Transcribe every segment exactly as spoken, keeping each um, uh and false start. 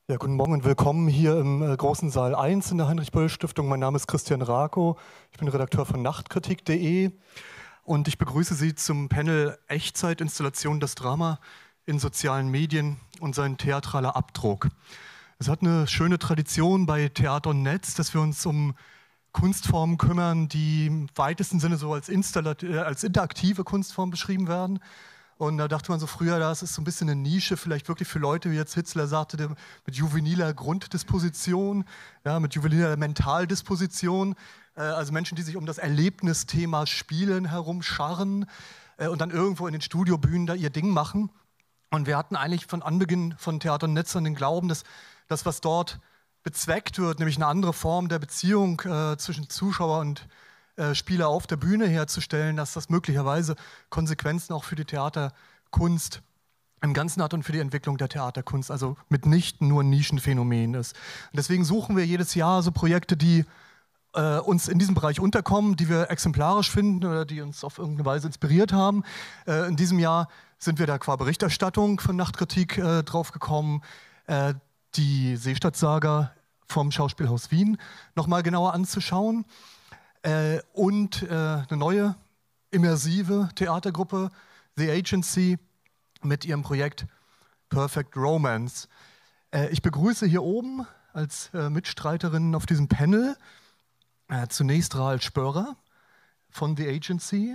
Ja, guten Morgen und willkommen hier im äh, großen Saal eins in der Heinrich-Böll-Stiftung. Mein Name ist Christian Rakow, ich bin Redakteur von Nachtkritik punkt de und ich begrüße Sie zum Panel Echtzeitinstallation, das Drama in sozialen Medien und sein theatraler Abdruck. Es hat eine schöne Tradition bei Theater und Netz, dass wir uns um Kunstformen kümmern, die im weitesten Sinne so als, äh, als interaktive Kunstform beschrieben werden. Und da dachte man so früher, das ist so ein bisschen eine Nische, vielleicht wirklich für Leute, wie jetzt Hitzler sagte, mit juveniler Grunddisposition, ja, mit juveniler Mentaldisposition, äh, also Menschen, die sich um das Erlebnisthema Spielen herumscharren äh, und dann irgendwo in den Studiobühnen da ihr Ding machen. Und wir hatten eigentlich von Anbeginn von Theater und Netz an den Glauben, dass das, was dort bezweckt wird, nämlich eine andere Form der Beziehung äh, zwischen Zuschauer und Spieler auf der Bühne herzustellen, dass das möglicherweise Konsequenzen auch für die Theaterkunst im Ganzen hat und für die Entwicklung der Theaterkunst, also mitnichten nur ein Nischenphänomen ist. Und deswegen suchen wir jedes Jahr so Projekte, die äh, uns in diesem Bereich unterkommen, die wir exemplarisch finden oder die uns auf irgendeine Weise inspiriert haben. Äh, in diesem Jahr sind wir da qua Berichterstattung von Nachtkritik äh, drauf gekommen, äh, die Seestadt-Saga vom Schauspielhaus Wien nochmal genauer anzuschauen. Äh, und äh, eine neue immersive Theatergruppe, The Agency, mit ihrem Projekt Perfect Romance. Äh, ich begrüße hier oben als äh, Mitstreiterin auf diesem Panel äh, zunächst Rahel Spörer von The Agency.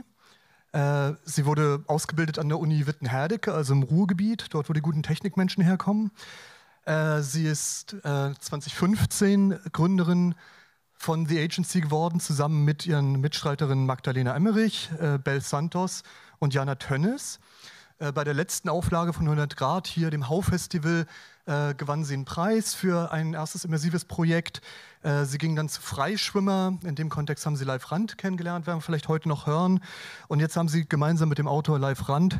Äh, sie wurde ausgebildet an der Uni Witten-Herdecke, also im Ruhrgebiet, dort wo die guten Technikmenschen herkommen. Äh, sie ist äh, zwanzig fünfzehn Gründerin von The Agency geworden, zusammen mit ihren Mitstreiterinnen Magdalena Emmerich, äh, Bel Santos und Jana Tönnes. Äh, bei der letzten Auflage von hundert Grad hier, dem Hau-Festival, äh, gewann sie einen Preis für ein erstes immersives Projekt. Äh, sie ging dann zu Freischwimmer. In dem Kontext haben sie Leif Rand kennengelernt, werden wir vielleicht heute noch hören. Und jetzt haben sie gemeinsam mit dem Autor Leif Rand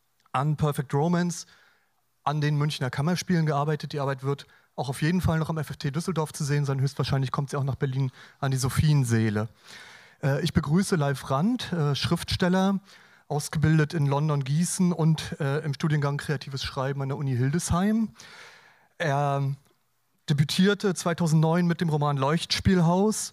an Perfect Romance an den Münchner Kammerspielen gearbeitet. Die Arbeit wird auch auf jeden Fall noch am F F T Düsseldorf zu sehen sein. Höchstwahrscheinlich kommt sie auch nach Berlin an die Sophienseele. Äh, ich begrüße Leif Rand, äh, Schriftsteller, ausgebildet in London, Gießen und äh, im Studiengang Kreatives Schreiben an der Uni Hildesheim. Er debütierte zweitausendneun mit dem Roman Leuchtspielhaus.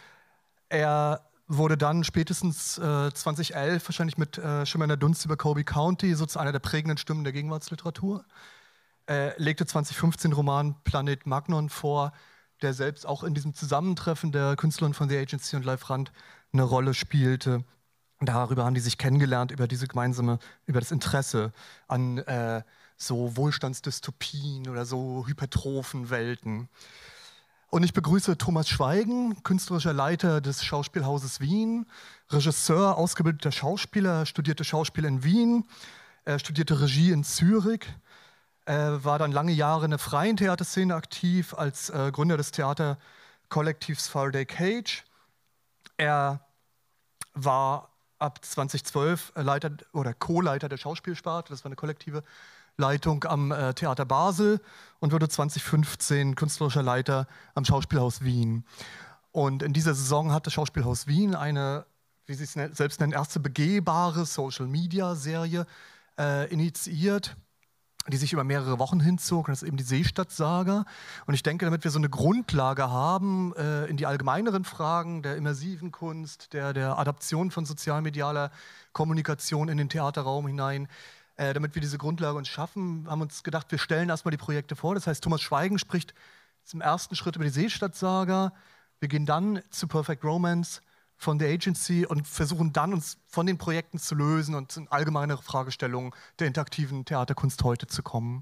Er wurde dann spätestens äh, zweitausendelf wahrscheinlich mit äh, Schimmernder Dunst über Colby County so zu einer der prägenden Stimmen der Gegenwartsliteratur. Er legte zwanzig fünfzehn Roman Planet Magnon vor, der selbst auch in diesem Zusammentreffen der Künstlerin von The Agency und Leif Rand eine Rolle spielte. Darüber haben die sich kennengelernt, über diese gemeinsame, über das Interesse an äh, so Wohlstandsdystopien oder so hypertrophen Welten. Und ich begrüße Thomas Schweigen, künstlerischer Leiter des Schauspielhauses Wien, Regisseur, ausgebildeter Schauspieler, studierte Schauspiel in Wien, er studierte Regie in Zürich. Er war dann lange Jahre in der freien Theaterszene aktiv als äh, Gründer des Theaterkollektivs Faraday Cage. Er war ab zweitausendzwölf Leiter oder Co-Leiter der Schauspielsparte, das war eine kollektive Leitung am äh, Theater Basel und wurde zwanzig fünfzehn künstlerischer Leiter am Schauspielhaus Wien. Und in dieser Saison hat das Schauspielhaus Wien eine, wie sie es selbst nennen, erste begehbare Social-Media-Serie äh, initiiert, die sich über mehrere Wochen hinzog. Und das ist eben die Seestadt-Saga. Und ich denke, damit wir so eine Grundlage haben äh, in die allgemeineren Fragen der immersiven Kunst, der, der Adaption von sozialmedialer Kommunikation in den Theaterraum hinein, äh, damit wir diese Grundlage uns schaffen, haben uns gedacht, wir stellen erstmal die Projekte vor. Das heißt, Thomas Schweigen spricht zum ersten Schritt über die Seestadt-Saga. Wir gehen dann zu Perfect Romance von The Agency und versuchen dann, uns von den Projekten zu lösen und in allgemeinere Fragestellungen der interaktiven Theaterkunst heute zu kommen.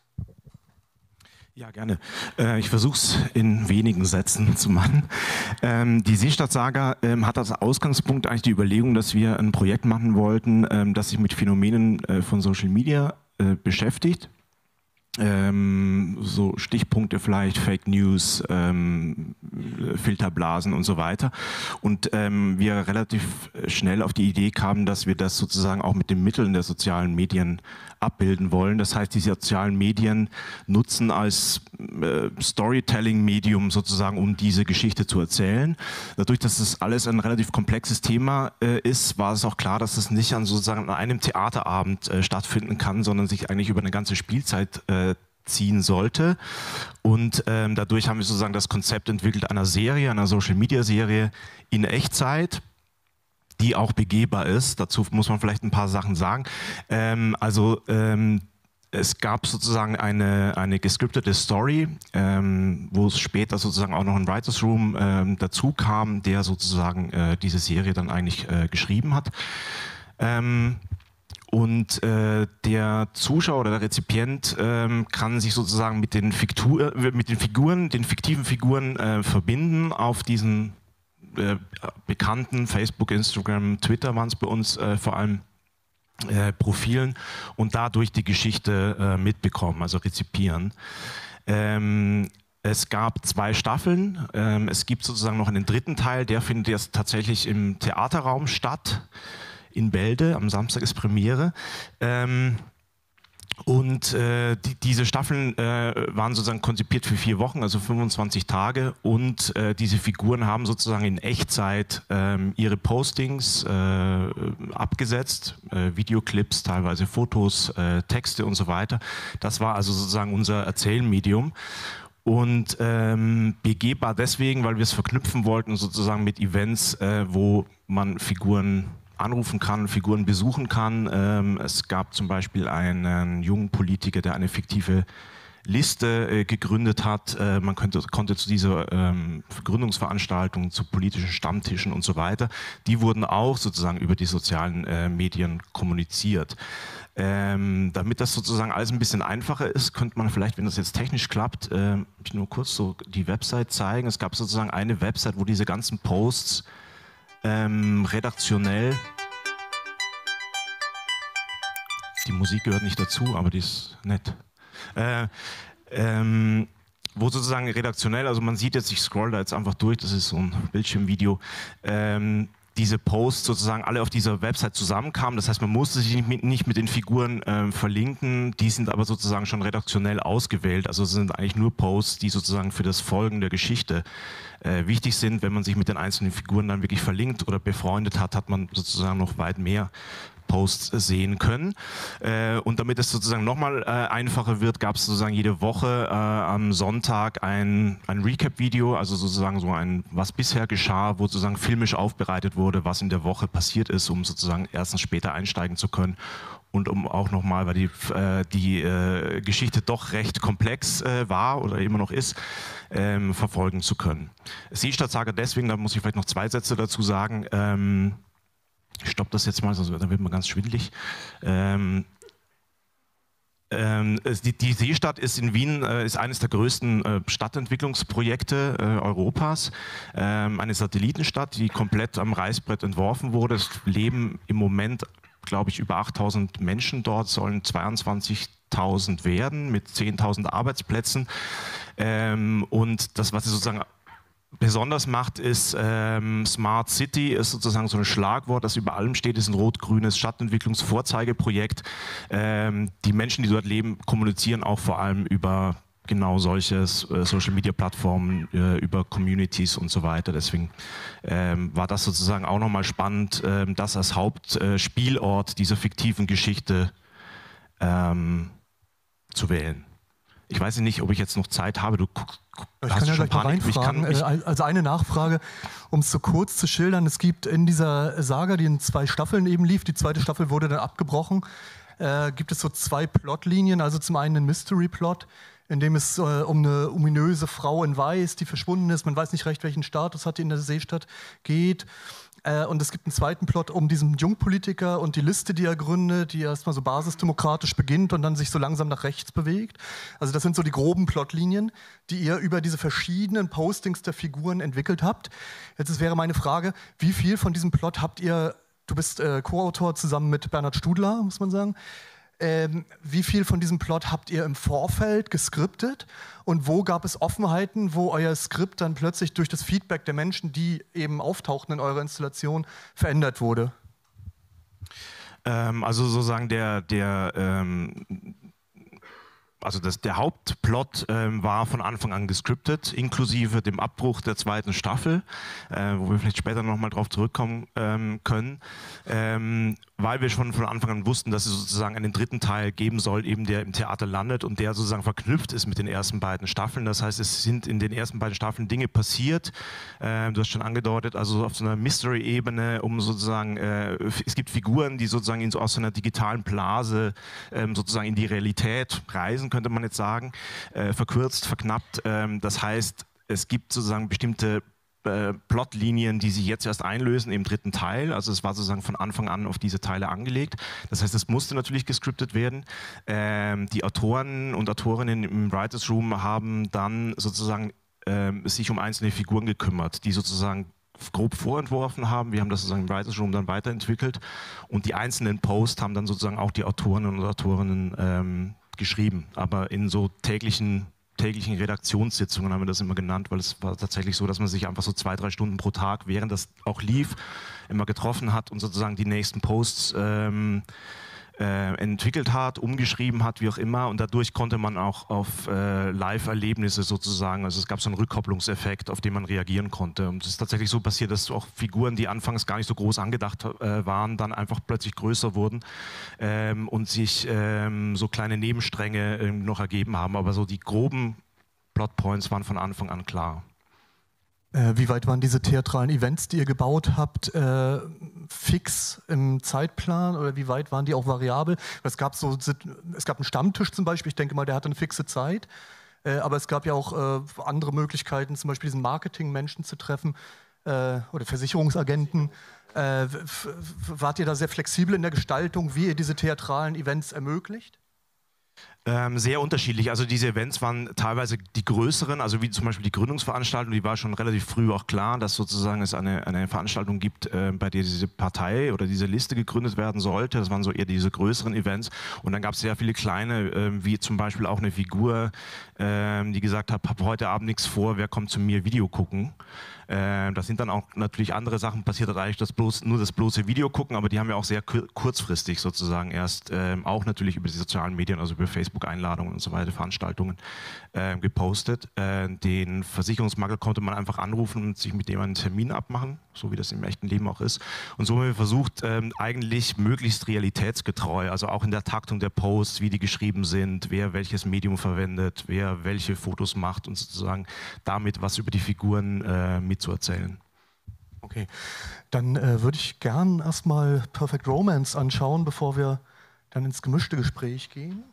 Ja, gerne. Äh, ich versuche es in wenigen Sätzen zu machen. Ähm, die Seestadt-Saga ähm, hat als Ausgangspunkt eigentlich die Überlegung, dass wir ein Projekt machen wollten, ähm, das sich mit Phänomenen äh, von Social Media äh, beschäftigt. Ähm, so Stichpunkte vielleicht, Fake News, ähm, Filterblasen und so weiter. Und ähm, wir relativ schnell auf die Idee kamen, dass wir das sozusagen auch mit den Mitteln der sozialen Medien abbilden wollen. Das heißt, die sozialen Medien nutzen als äh, Storytelling-Medium sozusagen, um diese Geschichte zu erzählen. Dadurch, dass das alles ein relativ komplexes Thema äh, ist, war es auch klar, dass es nicht an sozusagen an einem Theaterabend äh, stattfinden kann, sondern sich eigentlich über eine ganze Spielzeit äh, ziehen sollte. Und ähm, dadurch haben wir sozusagen das Konzept entwickelt einer Serie, einer Social-Media-Serie in Echtzeit, die auch begehbar ist. Dazu muss man vielleicht ein paar Sachen sagen. Ähm, also ähm, es gab sozusagen eine, eine gescriptete Story, ähm, wo es später sozusagen auch noch ein Writers Room ähm, dazu kam, der sozusagen äh, diese Serie dann eigentlich äh, geschrieben hat. Ähm, Und äh, der Zuschauer oder der Rezipient ähm, kann sich sozusagen mit den, Fiktur, äh, mit den Figuren, den fiktiven Figuren äh, verbinden auf diesen äh, bekannten Facebook, Instagram, Twitter waren es bei uns äh, vor allem äh, Profilen und dadurch die Geschichte äh, mitbekommen, also rezipieren. Ähm, Es gab zwei Staffeln. Ähm, es gibt sozusagen noch einen dritten Teil, der findet jetzt tatsächlich im Theaterraum statt. In Bälde, am Samstag ist Premiere. Ähm, und äh, die, diese Staffeln äh, waren sozusagen konzipiert für vier Wochen, also fünfundzwanzig Tage. Und äh, diese Figuren haben sozusagen in Echtzeit ähm, ihre Postings äh, abgesetzt, äh, Videoclips, teilweise Fotos, äh, Texte und so weiter. Das war also sozusagen unser Erzählmedium. Und ähm, begehbar deswegen, weil wir es verknüpfen wollten sozusagen mit Events, äh, wo man Figuren anrufen kann, Figuren besuchen kann. Ähm, es gab zum Beispiel einen jungen Politiker, der eine fiktive Liste äh, gegründet hat. Äh, man könnte, konnte zu dieser ähm, Gründungsveranstaltung, zu politischen Stammtischen und so weiter, die wurden auch sozusagen über die sozialen äh, Medien kommuniziert. Ähm, damit das sozusagen alles ein bisschen einfacher ist, könnte man vielleicht, wenn das jetzt technisch klappt, äh, ich nur kurz so die Website zeigen. Es gab sozusagen eine Website, wo diese ganzen Posts Ähm, redaktionell, die Musik gehört nicht dazu, aber die ist nett, äh, ähm, wo sozusagen redaktionell, also man sieht jetzt, ich scroll da jetzt einfach durch, das ist so ein Bildschirmvideo, ähm, diese Posts sozusagen alle auf dieser Website zusammenkamen. Das heißt, man musste sich nicht mit, nicht mit den Figuren äh, verlinken, die sind aber sozusagen schon redaktionell ausgewählt. Also es sind eigentlich nur Posts, die sozusagen für das Folgen der Geschichte äh, wichtig sind. Wenn man sich mit den einzelnen Figuren dann wirklich verlinkt oder befreundet hat, hat man sozusagen noch weit mehr Posts sehen können. Äh, und damit es sozusagen nochmal äh, einfacher wird, gab es sozusagen jede Woche äh, am Sonntag ein, ein Recap-Video, also sozusagen so ein, was bisher geschah, wo sozusagen filmisch aufbereitet wurde, was in der Woche passiert ist, um sozusagen erstens später einsteigen zu können und um auch nochmal, weil die, äh, die äh, Geschichte doch recht komplex äh, war oder immer noch ist, ähm, verfolgen zu können. Seestadt-Saga deswegen, da muss ich vielleicht noch zwei Sätze dazu sagen, ähm, ich stoppe das jetzt mal, sonst dann wird man ganz schwindelig. Ähm, ähm, die, die Seestadt ist in Wien äh, ist eines der größten äh, Stadtentwicklungsprojekte äh, Europas. Ähm, eine Satellitenstadt, die komplett am Reißbrett entworfen wurde. Es leben im Moment, glaube ich, über achttausend Menschen dort, sollen zweiundzwanzigtausend werden mit zehntausend Arbeitsplätzen. Ähm, und das, was sie sozusagen besonders macht, ist ähm, Smart City, ist sozusagen so ein Schlagwort, das über allem steht, ist ein rot-grünes Stadtentwicklungsvorzeigeprojekt. Ähm, die Menschen, die dort leben, kommunizieren auch vor allem über genau solche äh, Social-Media-Plattformen, äh, über Communities und so weiter. Deswegen ähm, war das sozusagen auch nochmal spannend, äh, das als Hauptspielort äh, dieser fiktiven Geschichte ähm, zu wählen. Ich weiß nicht, ob ich jetzt noch Zeit habe. Du ich kann ja gleich mal reinfragen. Ich kann, ich also eine Nachfrage, um es so kurz zu schildern. Es gibt in dieser Saga, die in zwei Staffeln eben lief, die zweite Staffel wurde dann abgebrochen, äh, gibt es so zwei Plotlinien. Also zum einen einen Mystery-Plot, in dem es äh, um eine ominöse Frau in Weiß, die verschwunden ist. Man weiß nicht recht, welchen Status hat die in der Seestadt, geht. Äh, und es gibt einen zweiten Plot um diesen Jungpolitiker und die Liste, die er gründet, die erstmal so basisdemokratisch beginnt und dann sich so langsam nach rechts bewegt. Also das sind so die groben Plotlinien, die ihr über diese verschiedenen Postings der Figuren entwickelt habt. Jetzt wäre meine Frage, wie viel von diesem Plot habt ihr, du bist äh, Co-Autor zusammen mit Bernhard Studler, muss man sagen, Ähm, wie viel von diesem Plot habt ihr im Vorfeld geskriptet und wo gab es Offenheiten, wo euer Skript dann plötzlich durch das Feedback der Menschen, die eben auftauchten in eurer Installation, verändert wurde? Ähm, also sozusagen der, der ähm Also das, der Hauptplot ähm, war von Anfang an gescriptet, inklusive dem Abbruch der zweiten Staffel, äh, wo wir vielleicht später nochmal drauf zurückkommen ähm, können. Ähm, weil wir schon von Anfang an wussten, dass es sozusagen einen dritten Teil geben soll, eben der im Theater landet und der sozusagen verknüpft ist mit den ersten beiden Staffeln. Das heißt, es sind in den ersten beiden Staffeln Dinge passiert, äh, du hast schon angedeutet, also auf so einer Mystery-Ebene, um sozusagen, äh, es gibt Figuren, die sozusagen in so, aus so einer digitalen Blase äh, sozusagen in die Realität reisen, könnte man jetzt sagen, äh, verkürzt, verknappt. Äh, das heißt, es gibt sozusagen bestimmte Äh, Plotlinien, die sich jetzt erst einlösen im dritten Teil. Also es war sozusagen von Anfang an auf diese Teile angelegt. Das heißt, es musste natürlich gescriptet werden. Ähm, die Autoren und Autorinnen im Writers Room haben dann sozusagen ähm, sich um einzelne Figuren gekümmert, die sozusagen grob vorentworfen haben. Wir haben das sozusagen im Writers Room dann weiterentwickelt und die einzelnen Posts haben dann sozusagen auch die Autorinnen und Autorinnen ähm, geschrieben, aber in so täglichen täglichen Redaktionssitzungen haben wir das immer genannt, weil es war tatsächlich so, dass man sich einfach so zwei, drei Stunden pro Tag, während das auch lief, immer getroffen hat und sozusagen die nächsten Posts ähm, äh, entwickelt hat, umgeschrieben hat, wie auch immer. Und dadurch konnte man auch auf äh, Live-Erlebnisse sozusagen, also es gab so einen Rückkopplungseffekt, auf den man reagieren konnte. Und es ist tatsächlich so passiert, dass auch Figuren, die anfangs gar nicht so groß angedacht äh, waren, dann einfach plötzlich größer wurden ähm, und sich ähm, so kleine Nebenstränge äh, noch ergeben haben. Aber so die groben Plotpoints waren von Anfang an klar. Äh, wie weit waren diese theatralen Events, die ihr gebaut habt, äh, fix im Zeitplan oder wie weit waren die auch variabel? Es gab, so, es gab einen Stammtisch zum Beispiel, ich denke mal, der hatte eine fixe Zeit, äh, aber es gab ja auch äh, andere Möglichkeiten, zum Beispiel diesen Marketingmenschen zu treffen äh, oder Versicherungsagenten. Äh, wart ihr da sehr flexibel in der Gestaltung, wie ihr diese theatralen Events ermöglicht? Ähm, sehr unterschiedlich. Also diese Events waren teilweise die größeren, also wie zum Beispiel die Gründungsveranstaltung, die war schon relativ früh auch klar, dass sozusagen es eine, eine Veranstaltung gibt, äh, bei der diese Partei oder diese Liste gegründet werden sollte. Das waren so eher diese größeren Events. Und dann gab es sehr viele kleine, äh, wie zum Beispiel auch eine Figur, äh, die gesagt hat, hab heute Abend nichts vor, wer kommt zu mir Video gucken? Äh, das sind dann auch natürlich andere Sachen passiert, hat eigentlich das bloß, nur das bloße Video gucken, aber die haben ja auch sehr kurzfristig sozusagen erst, äh, auch natürlich über die sozialen Medien, also über Facebook-Einladungen und so weiter, Veranstaltungen äh, gepostet. Äh, den Versicherungsmakler konnte man einfach anrufen und sich mit dem einen Termin abmachen, so wie das im echten Leben auch ist. Und so haben wir versucht, äh, eigentlich möglichst realitätsgetreu, also auch in der Taktung der Posts, wie die geschrieben sind, wer welches Medium verwendet, wer welche Fotos macht und sozusagen damit was über die Figuren äh, mitzuerzählen. Okay, dann äh, würde ich gern erstmal Perfect Romance anschauen, bevor wir dann ins gemischte Gespräch gehen.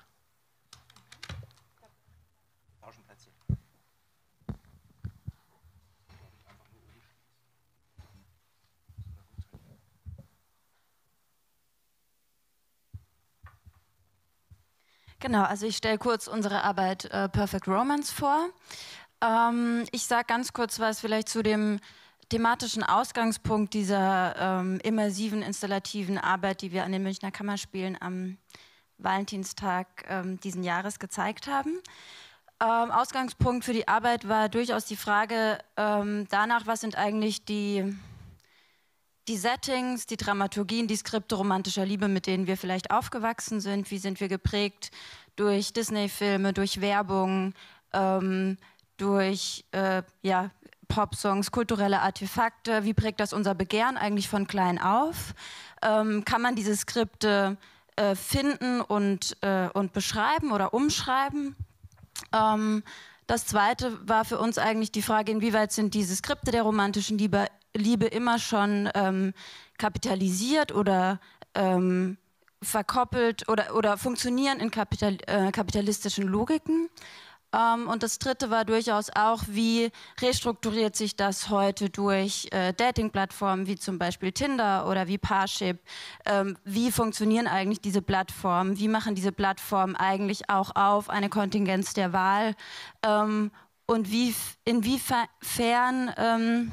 Genau, also ich stelle kurz unsere Arbeit äh, Perfect Romance vor. Ähm, ich sage ganz kurz was vielleicht zu dem thematischen Ausgangspunkt dieser ähm, immersiven, installativen Arbeit, die wir an den Münchner Kammerspielen am Valentinstag ähm, diesen Jahres gezeigt haben. Ähm, Ausgangspunkt für die Arbeit war durchaus die Frage ähm, danach, was sind eigentlich die, die Settings, die Dramaturgien, die Skripte romantischer Liebe, mit denen wir vielleicht aufgewachsen sind, wie sind wir geprägt durch Disney-Filme, durch Werbung, ähm, durch äh, ja, Pop-Songs, kulturelle Artefakte, wie prägt das unser Begehren eigentlich von klein auf? Ähm, kann man diese Skripte äh, finden und, äh, und beschreiben oder umschreiben? Ähm, das Zweite war für uns eigentlich die Frage, inwieweit sind diese Skripte der romantischen Liebe, Liebe immer schon ähm, kapitalisiert oder ähm, verkoppelt oder, oder funktionieren in kapital, äh, kapitalistischen Logiken. Ähm, und das Dritte war durchaus auch, wie restrukturiert sich das heute durch äh, Dating-Plattformen wie zum Beispiel Tinder oder wie Parship. Ähm, wie funktionieren eigentlich diese Plattformen? Wie machen diese Plattformen eigentlich auch auf eine Kontingenz der Wahl? Ähm, und wie, inwiefern ähm,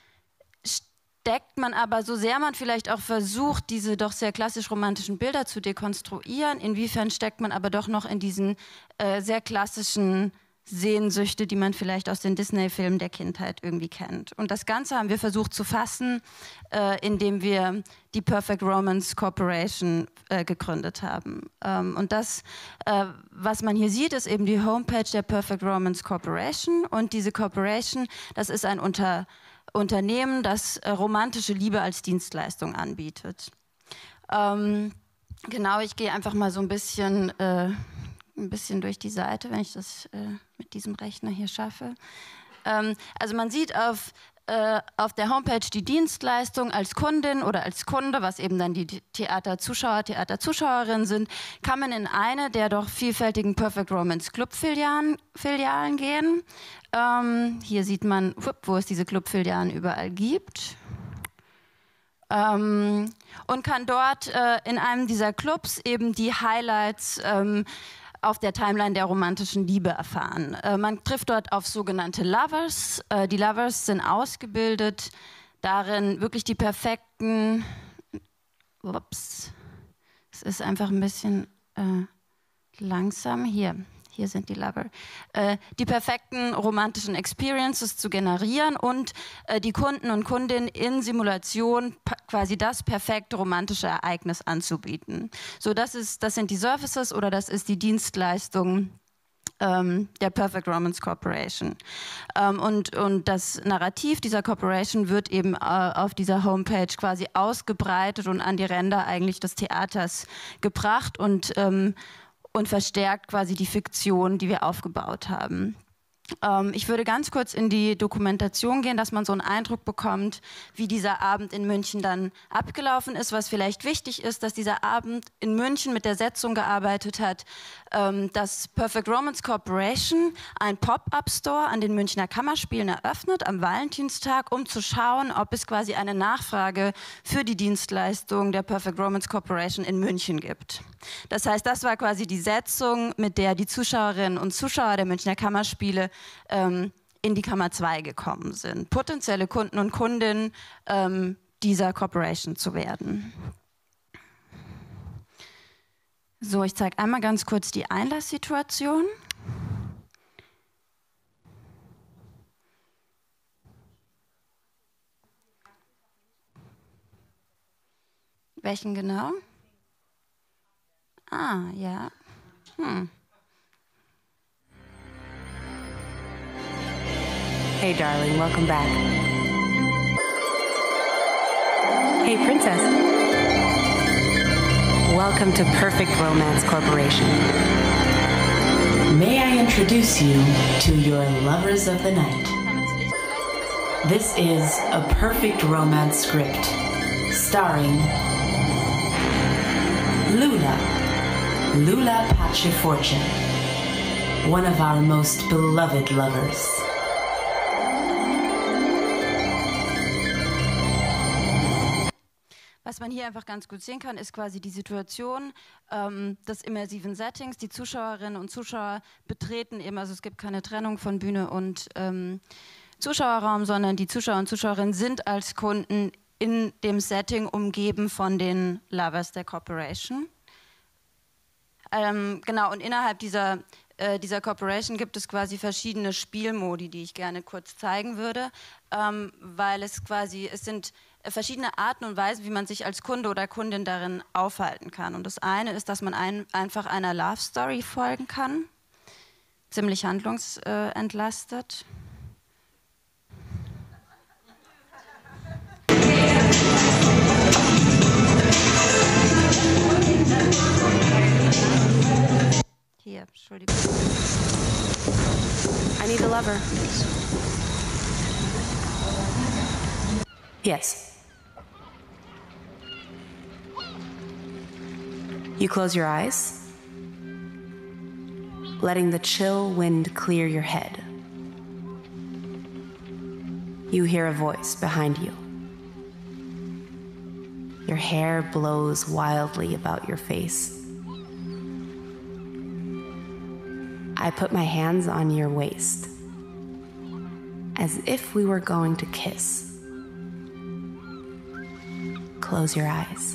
steckt man aber, so sehr man vielleicht auch versucht, diese doch sehr klassisch romantischen Bilder zu dekonstruieren, inwiefern steckt man aber doch noch in diesen äh, sehr klassischen Sehnsüchte, die man vielleicht aus den Disney-Filmen der Kindheit irgendwie kennt. Und das Ganze haben wir versucht zu fassen, äh, indem wir die Perfect Romance Corporation äh, gegründet haben. Ähm, und das, äh, was man hier sieht, ist eben die Homepage der Perfect Romance Corporation. Und diese Corporation, das ist ein Unter Unternehmen, das äh, romantische Liebe als Dienstleistung anbietet. Ähm, genau, ich gehe einfach mal so ein bisschen, äh, ein bisschen durch die Seite, wenn ich das äh, mit diesem Rechner hier schaffe. Ähm, also man sieht auf, äh, auf der Homepage die Dienstleistung als Kundin oder als Kunde, was eben dann die Theaterzuschauer, Theaterzuschauerinnen sind, kann man in eine der doch vielfältigen Perfect Romance Club-Filialen Filialen gehen. Ähm, hier sieht man, wo es diese Club-Filialen überall gibt. Ähm, und kann dort äh, in einem dieser Clubs eben die Highlights ähm, auf der Timeline der romantischen Liebe erfahren. Äh, man trifft dort auf sogenannte Lovers. Äh, die Lovers sind ausgebildet, darin wirklich die perfekten, ups, es ist einfach ein bisschen äh, langsam, hier, hier sind die Lover, äh, die perfekten romantischen Experiences zu generieren und äh, die Kunden und Kundinnen in Simulation quasi das perfekte romantische Ereignis anzubieten. So, das ist, das sind die Services oder das ist die Dienstleistung ähm, der Perfect Romance Corporation. Ähm, und, und das Narrativ dieser Corporation wird eben äh, auf dieser Homepage quasi ausgebreitet und an die Ränder eigentlich des Theaters gebracht und ähm, und verstärkt quasi die Fiktion, die wir aufgebaut haben. Ähm, ich würde ganz kurz in die Dokumentation gehen, dass man so einen Eindruck bekommt, wie dieser Abend in München dann abgelaufen ist. Was vielleicht wichtig ist, dass dieser Abend in München mit der Setzung gearbeitet hat, ähm, dass Perfect Romance Corporation ein Pop-up-Store an den Münchner Kammerspielen eröffnet am Valentinstag, um zu schauen, ob es quasi eine Nachfrage für die Dienstleistung der Perfect Romance Corporation in München gibt. Das heißt, das war quasi die Setzung, mit der die Zuschauerinnen und Zuschauer der Münchner Kammerspiele ähm, in die Kammer zwei gekommen sind. Potenzielle Kunden und Kundinnen ähm, dieser Corporation zu werden. So, ich zeige einmal ganz kurz die Einlasssituation. Welchen genau? Ah, ja. Hm. Hey, darling, welcome back. Hey, princess. Welcome to Perfect Romance Corporation. May I introduce you to your lovers of the night? This is a perfect romance script starring Lula, Lula Pace Fortune, one of our most beloved lovers. Was man hier einfach ganz gut sehen kann, ist quasi die Situation ähm, des immersiven Settings. Die Zuschauerinnen und Zuschauer betreten eben, also es gibt keine Trennung von Bühne und ähm, Zuschauerraum, sondern die Zuschauer und Zuschauerinnen sind als Kunden in dem Setting umgeben von den Lovers der Corporation. Ähm, genau, und innerhalb dieser, äh, dieser Corporation gibt es quasi verschiedene Spielmodi, die ich gerne kurz zeigen würde, ähm, weil es quasi, es sind verschiedene Arten und Weisen, wie man sich als Kunde oder Kundin darin aufhalten kann. Und das eine ist, dass man ein, einfach einer Love Story folgen kann, ziemlich handlungsentlastet. Hier, Entschuldigung. I need a lover. Yes. You close your eyes, letting the chill wind clear your head. You hear a voice behind you. Your hair blows wildly about your face. I put my hands on your waist, as if we were going to kiss. Close your eyes.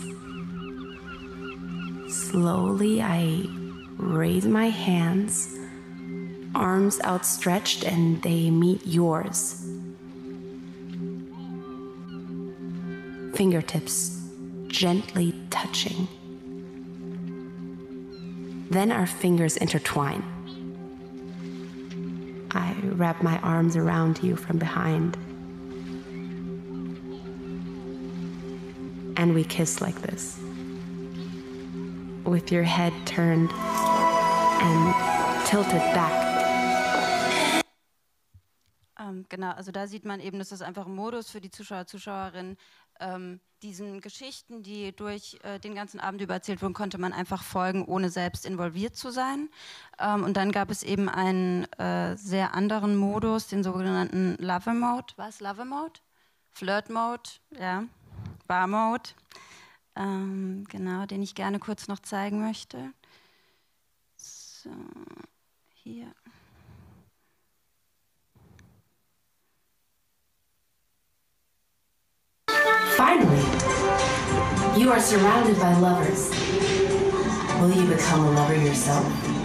Slowly, I raise my hands, arms outstretched, and they meet yours. Fingertips gently touching. Then our fingers intertwine. I wrap my arms around you from behind. And we kiss like this. with your head turned and tilted back. Ähm, genau, also da sieht man eben, das ist einfach ein Modus für die Zuschauer, Zuschauerinnen. Ähm, diesen Geschichten, die durch äh, den ganzen Abend über erzählt wurden, konnte man einfach folgen, ohne selbst involviert zu sein. Ähm, und dann gab es eben einen äh, sehr anderen Modus, den sogenannten Lover Mode. Was? Lover Mode? Flirt Mode, ja. Bar Mode. Ähm, genau, den ich gerne kurz noch zeigen möchte. So, hier. Finally, you are surrounded by lovers. Will you become a lover yourself?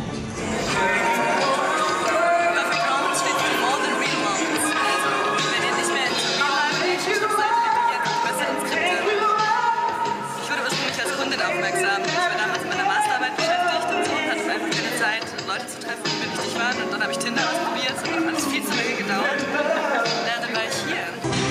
Aufmerksam. Ich war damals mit meiner Masterarbeit beschäftigt und so und hatte einfach keine Zeit, Leute zu treffen, die mir wichtig waren. Und dann habe ich Tinder ausprobiert und dann hat es viel zu lange gedauert. Ja, dann war ich hier.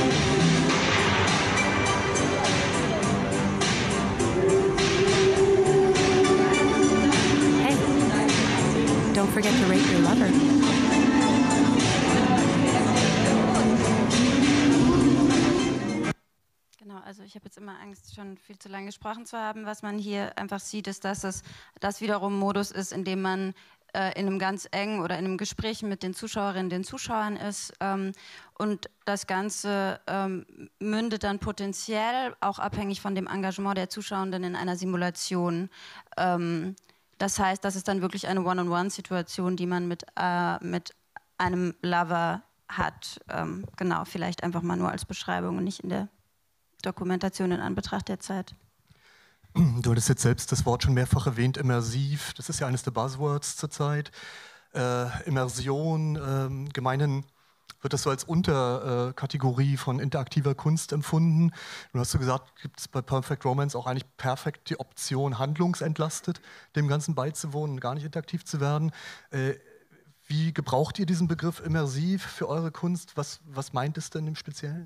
Hey, don't forget to rate your lover. Also ich habe jetzt immer Angst, schon viel zu lange gesprochen zu haben. Was man hier einfach sieht, ist, dass es das wiederum ein Modus ist, in dem man äh, in einem ganz engen oder in einem Gespräch mit den Zuschauerinnen, den Zuschauern ist. Ähm, und das Ganze ähm, mündet dann potenziell, auch abhängig von dem Engagement der Zuschauenden, in einer Simulation. Ähm, das heißt, das ist dann wirklich eine One-on-One-Situation, die man mit, äh, mit einem Lover hat. Ähm, genau, vielleicht einfach mal nur als Beschreibung und nicht in der Dokumentation in Anbetracht der Zeit. Du hattest jetzt selbst das Wort schon mehrfach erwähnt, immersiv. Das ist ja eines der Buzzwords zurzeit. Äh, Immersion, äh, gemeinhin wird das so als Unterkategorie äh, von interaktiver Kunst empfunden. Du hast so gesagt, gibt es bei Perfect Romance auch eigentlich perfekt die Option, handlungsentlastet dem Ganzen beizuwohnen und gar nicht interaktiv zu werden. Äh, wie gebraucht ihr diesen Begriff immersiv für eure Kunst? Was, was meint es denn im Speziellen?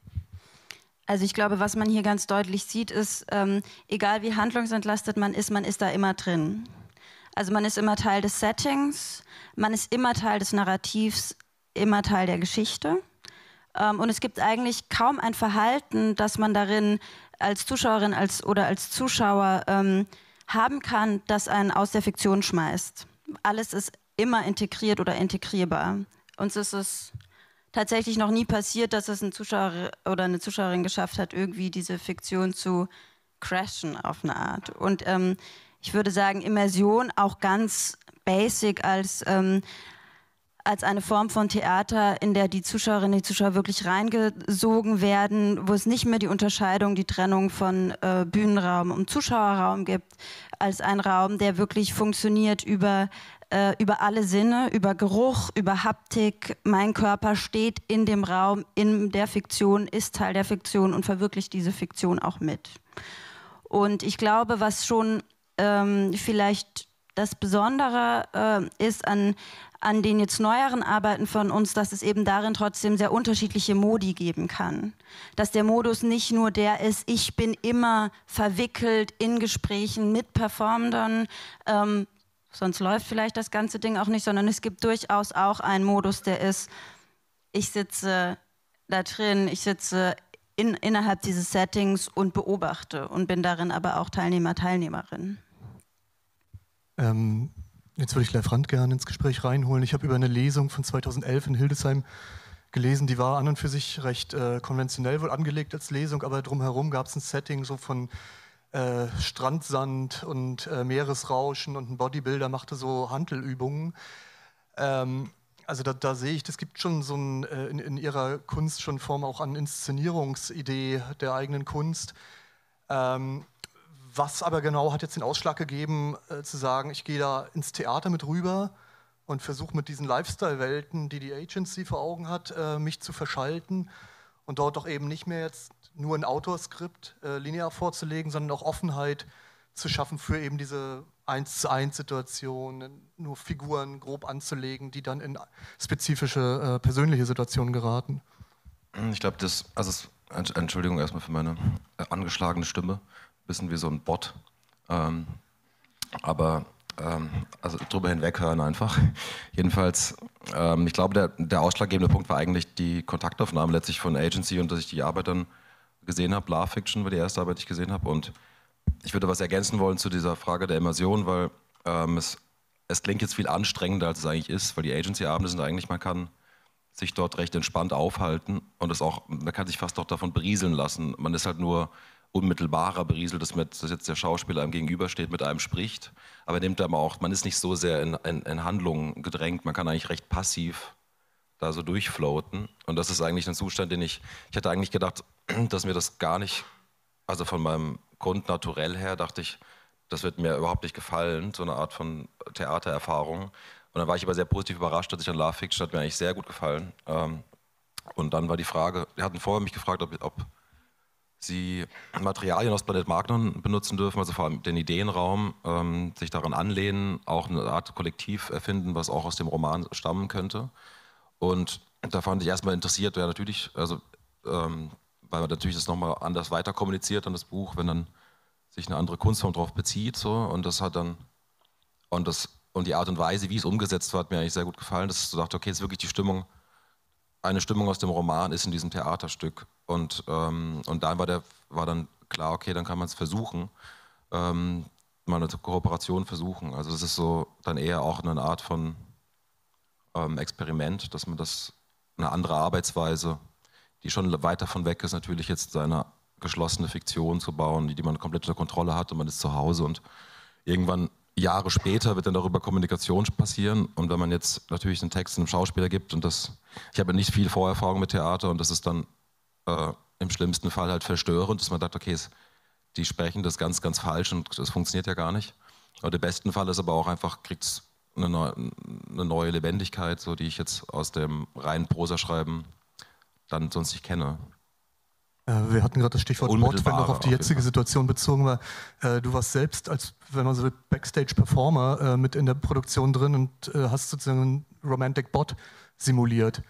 Also ich glaube, was man hier ganz deutlich sieht, ist, ähm, egal wie handlungsentlastet man ist, man ist da immer drin. Also man ist immer Teil des Settings, man ist immer Teil des Narrativs, immer Teil der Geschichte. Ähm, und es gibt eigentlich kaum ein Verhalten, das man darin als Zuschauerin als, oder als Zuschauer ähm, haben kann, das einen aus der Fiktion schmeißt. Alles ist immer integriert oder integrierbar. Uns ist es tatsächlich noch nie passiert, dass es ein Zuschauer oder eine Zuschauerin geschafft hat, irgendwie diese Fiktion zu crashen auf eine Art. Und ähm, ich würde sagen, Immersion auch ganz basic als, ähm, als eine Form von Theater, in der die Zuschauerinnen, die Zuschauer wirklich reingesogen werden, wo es nicht mehr die Unterscheidung, die Trennung von äh, Bühnenraum und Zuschauerraum gibt, als ein Raum, der wirklich funktioniert über über alle Sinne, über Geruch, über Haptik. Mein Körper steht in dem Raum, in der Fiktion, ist Teil der Fiktion und verwirklicht diese Fiktion auch mit. Und ich glaube, was schon ähm, vielleicht das Besondere äh, ist an, an den jetzt neueren Arbeiten von uns, dass es eben darin trotzdem sehr unterschiedliche Modi geben kann. Dass der Modus nicht nur der ist, ich bin immer verwickelt in Gesprächen mit Performern, ähm, sonst läuft vielleicht das ganze Ding auch nicht, sondern es gibt durchaus auch einen Modus, der ist, ich sitze da drin, ich sitze in, innerhalb dieses Settings und beobachte und bin darin aber auch Teilnehmer, Teilnehmerin. Ähm, jetzt würde ich Leif Rand gerne ins Gespräch reinholen. Ich habe über eine Lesung von zweitausendelf in Hildesheim gelesen, die war an und für sich recht äh, konventionell wohl angelegt als Lesung, aber drumherum gab es ein Setting so von Äh, Strandsand und äh, Meeresrauschen und ein Bodybuilder machte so Hantelübungen. Ähm, also da, da sehe ich, das gibt schon so ein, äh, in, in ihrer Kunst schon Form auch an Inszenierungsidee der eigenen Kunst. Ähm, was aber genau hat jetzt den Ausschlag gegeben, äh, zu sagen, ich gehe da ins Theater mit rüber und versuche mit diesen Lifestyle-Welten, die die Agency vor Augen hat, äh, mich zu verschalten und dort doch eben nicht mehr jetzt nur ein Autorskript äh, linear vorzulegen, sondern auch Offenheit zu schaffen für eben diese eins zu eins Situationen, nur Figuren grob anzulegen, die dann in spezifische äh, persönliche Situationen geraten. Ich glaube, das, also es, Entschuldigung erstmal für meine äh, angeschlagene Stimme, ein bisschen wie so ein Bot. Ähm, aber ähm, also drüber hinweghören einfach. Jedenfalls, ähm, ich glaube, der, der ausschlaggebende Punkt war eigentlich die Kontaktaufnahme letztlich von Agency und dass ich die Arbeit dann gesehen habe. Love Fiction war die erste Arbeit, die ich gesehen habe. Und ich würde was ergänzen wollen zu dieser Frage der Immersion, weil ähm, es, es klingt jetzt viel anstrengender, als es eigentlich ist, weil die Agency-Abende sind eigentlich, man kann sich dort recht entspannt aufhalten und es auch, man kann sich fast doch davon berieseln lassen. Man ist halt nur unmittelbarer berieselt, dass, mit, dass jetzt der Schauspieler einem gegenübersteht, mit einem spricht. Aber er nimmt aber auch, man ist nicht so sehr in, in, in Handlungen gedrängt, man kann eigentlich recht passiv da so durchfloaten. Und das ist eigentlich ein Zustand, den ich, ich hätte eigentlich gedacht, dass mir das gar nicht, also von meinem Grundnaturell her dachte ich, das wird mir überhaupt nicht gefallen, so eine Art von Theatererfahrung. Und dann war ich aber sehr positiv überrascht, dass ich an Love Fiction, hat mir eigentlich sehr gut gefallen. Und dann war die Frage, die hatten vorher mich gefragt, ob, ob sie Materialien aus Planet Magnon benutzen dürfen, also vor allem den Ideenraum, ähm, sich daran anlehnen, auch eine Art Kollektiv erfinden, was auch aus dem Roman stammen könnte. Und da fand ich erstmal interessiert, ja natürlich, also ähm, weil man natürlich das nochmal anders weiter kommuniziert an das Buch, wenn dann sich eine andere Kunstform drauf bezieht, so, und das hat dann, und das, und die Art und Weise, wie es umgesetzt war, hat mir eigentlich sehr gut gefallen, dass ich so dachte, okay, jetzt wirklich die Stimmung, eine Stimmung aus dem Roman ist in diesem Theaterstück. Und, ähm, und dann war, der, war dann klar, okay, dann kann man es versuchen, ähm, mal eine Kooperation versuchen. Also das ist so dann eher auch eine Art von ähm, Experiment, dass man das, eine andere Arbeitsweise, die schon weit davon weg ist, natürlich jetzt seine geschlossene Fiktion zu bauen, die, die man komplett unter Kontrolle hat und man ist zu Hause und irgendwann Jahre später wird dann darüber Kommunikation passieren und wenn man jetzt natürlich einen Text einem Schauspieler gibt und das, ich habe nicht viel Vorerfahrung mit Theater und das ist dann äh, im schlimmsten Fall halt verstörend, dass man sagt, okay, es, die sprechen das ganz, ganz falsch und das funktioniert ja gar nicht. Und im besten Fall ist aber auch einfach, kriegt es eine, neu, eine neue Lebendigkeit, so die ich jetzt aus dem reinen Prosaschreiben dann sonst nicht kenne. Wir hatten gerade das Stichwort Bot, wenn noch auf die jetzige Situation bezogen war. Du warst selbst als, wenn man so will, Backstage-Performer mit in der Produktion drin und hast sozusagen einen Romantic Bot simuliert.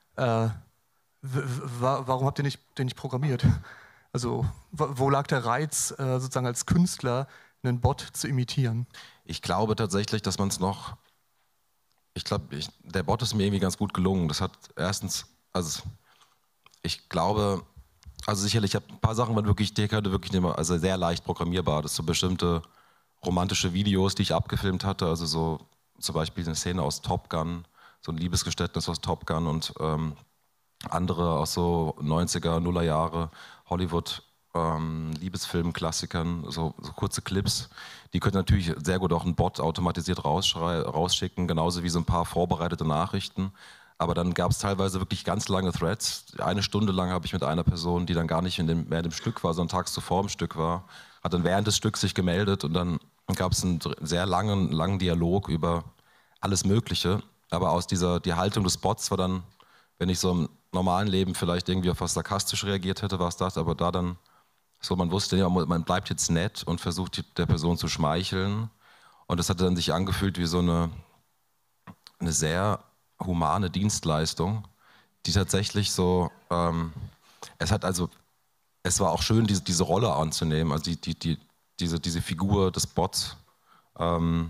Warum habt ihr nicht, den nicht programmiert? Also wo lag der Reiz, sozusagen als Künstler einen Bot zu imitieren? Ich glaube tatsächlich, dass man es noch, ich glaube, der Bot ist mir irgendwie ganz gut gelungen. Das hat erstens, also ich glaube, also sicherlich, ich habe ein paar Sachen waren wirklich, die hatte wirklich nicht mehr, also sehr leicht programmierbar. Das sind so bestimmte romantische Videos, die ich abgefilmt hatte, also so zum Beispiel eine Szene aus Top Gun, so ein Liebesgeständnis aus Top Gun und ähm, andere aus so neunziger, Nuller Jahre Hollywood ähm, Liebesfilm-Klassikern, so, so kurze Clips. Die können natürlich sehr gut auch ein Bot automatisiert rausschicken, genauso wie so ein paar vorbereitete Nachrichten. Aber dann gab es teilweise wirklich ganz lange Threads. Eine Stunde lang habe ich mit einer Person, die dann gar nicht in dem, mehr in dem Stück war, sondern tags zuvor im Stück war, hat dann während des Stücks sich gemeldet und dann gab es einen sehr langen, langen Dialog über alles Mögliche. Aber aus dieser, die Haltung des Bots war dann, wenn ich so im normalen Leben vielleicht irgendwie auf was sarkastisch reagiert hätte, war es das, aber da dann so, man wusste, ja, man bleibt jetzt nett und versucht der Person zu schmeicheln. Und das hat dann sich angefühlt wie so eine, eine sehr humane Dienstleistung, die tatsächlich so, ähm, es hat also, es war auch schön, diese, diese Rolle anzunehmen, also die, die, die, diese, diese Figur des Bots ähm,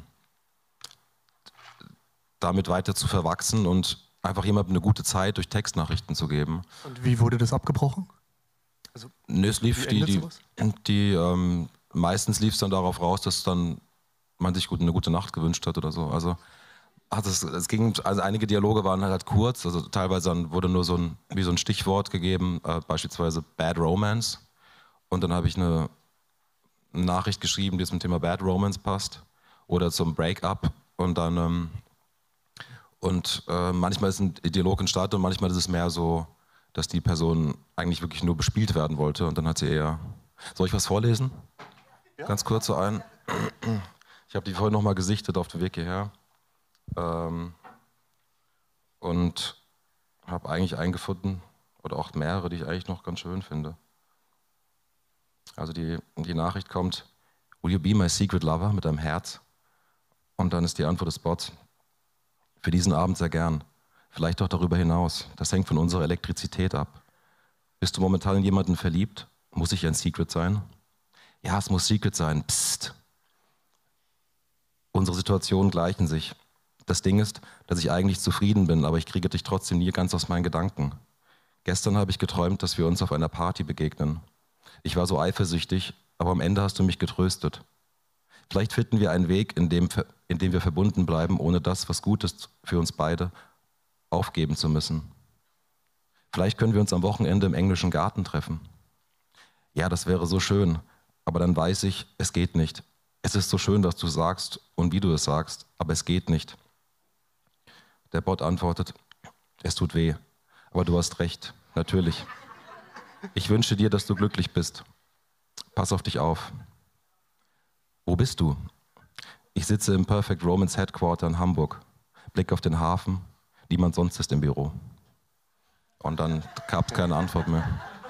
damit weiter zu verwachsen und einfach jemandem eine gute Zeit durch Textnachrichten zu geben. Und wie wurde das abgebrochen? Also, Nö, es lief, die, die, die, ähm, meistens lief es dann darauf raus, dass dann man sich gut, eine gute Nacht gewünscht hat oder so. Also Ach, das, es ging, also einige Dialoge waren halt kurz, also teilweise dann wurde nur so ein, wie so ein Stichwort gegeben, äh, beispielsweise Bad Romance. Und dann habe ich eine, eine Nachricht geschrieben, die zum Thema Bad Romance passt oder zum Breakup. Und dann ähm, und äh, manchmal ist ein Dialog entstanden und manchmal ist es mehr so, dass die Person eigentlich wirklich nur bespielt werden wollte. Und dann hat sie eher. Soll ich was vorlesen? Ja. Ganz kurz so ein. Ich habe die vorhin nochmal gesichtet auf dem Weg hierher. Ähm, und habe eigentlich eingefunden, oder auch mehrere, die ich eigentlich noch ganz schön finde. Also die, die Nachricht kommt, will you be my secret lover, mit einem Herz? Und dann ist die Antwort des Bots, für diesen Abend sehr gern, vielleicht auch darüber hinaus, das hängt von unserer Elektrizität ab. Bist du momentan in jemanden verliebt? Muss ich ein Secret sein? Ja, es muss Secret sein, psst. Unsere Situationen gleichen sich. Das Ding ist, dass ich eigentlich zufrieden bin, aber ich kriege dich trotzdem nie ganz aus meinen Gedanken. Gestern habe ich geträumt, dass wir uns auf einer Party begegnen. Ich war so eifersüchtig, aber am Ende hast du mich getröstet. Vielleicht finden wir einen Weg, in dem, in dem wir verbunden bleiben, ohne das, was gut ist für uns beide, aufgeben zu müssen. Vielleicht können wir uns am Wochenende im englischen Garten treffen. Ja, das wäre so schön, aber dann weiß ich, es geht nicht. Es ist so schön, was du sagst und wie du es sagst, aber es geht nicht. Der Bot antwortet, es tut weh, aber du hast recht, natürlich. Ich wünsche dir, dass du glücklich bist. Pass auf dich auf. Wo bist du? Ich sitze im Perfect Romance Headquarter in Hamburg. Blick auf den Hafen. Niemand sonst ist im Büro. Und dann gab es keine Antwort mehr.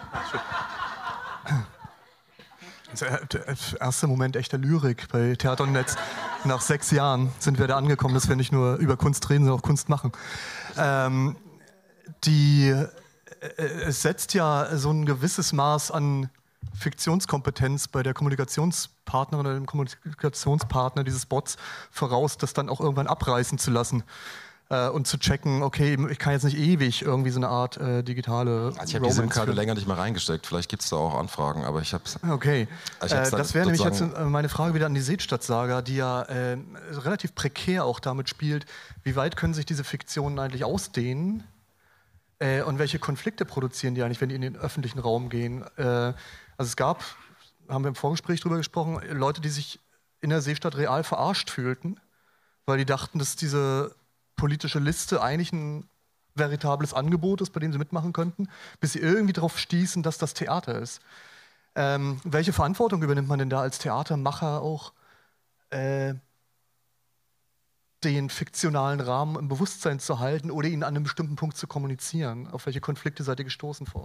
Der erste Moment echter Lyrik bei Theater und Netz. Nach sechs Jahren sind wir da angekommen, dass wir nicht nur über Kunst reden, sondern auch Kunst machen. Ähm, die, äh, es setzt ja so ein gewisses Maß an Fiktionskompetenz bei der Kommunikationspartnerin oder dem Kommunikationspartner dieses Bots voraus, das dann auch irgendwann abreißen zu lassen. Und zu checken, okay, ich kann jetzt nicht ewig irgendwie so eine Art äh, digitale Also ich habe die SIM-Karte länger nicht mehr reingesteckt, vielleicht gibt es da auch Anfragen, aber ich habe es... Okay, ich äh, das wäre nämlich jetzt meine Frage wieder an die Seestadt-Saga, die ja äh, relativ prekär auch damit spielt, wie weit können sich diese Fiktionen eigentlich ausdehnen äh, und welche Konflikte produzieren die eigentlich, wenn die in den öffentlichen Raum gehen. Äh, also es gab, haben wir im Vorgespräch drüber gesprochen, Leute, die sich in der Seestadt real verarscht fühlten, weil die dachten, dass diese politische Liste eigentlich ein veritables Angebot ist, bei dem sie mitmachen könnten, bis sie irgendwie darauf stießen, dass das Theater ist. Ähm, welche Verantwortung übernimmt man denn da als Theatermacher auch, äh, den fiktionalen Rahmen im Bewusstsein zu halten oder ihn an einem bestimmten Punkt zu kommunizieren? Auf welche Konflikte seid ihr gestoßen vor?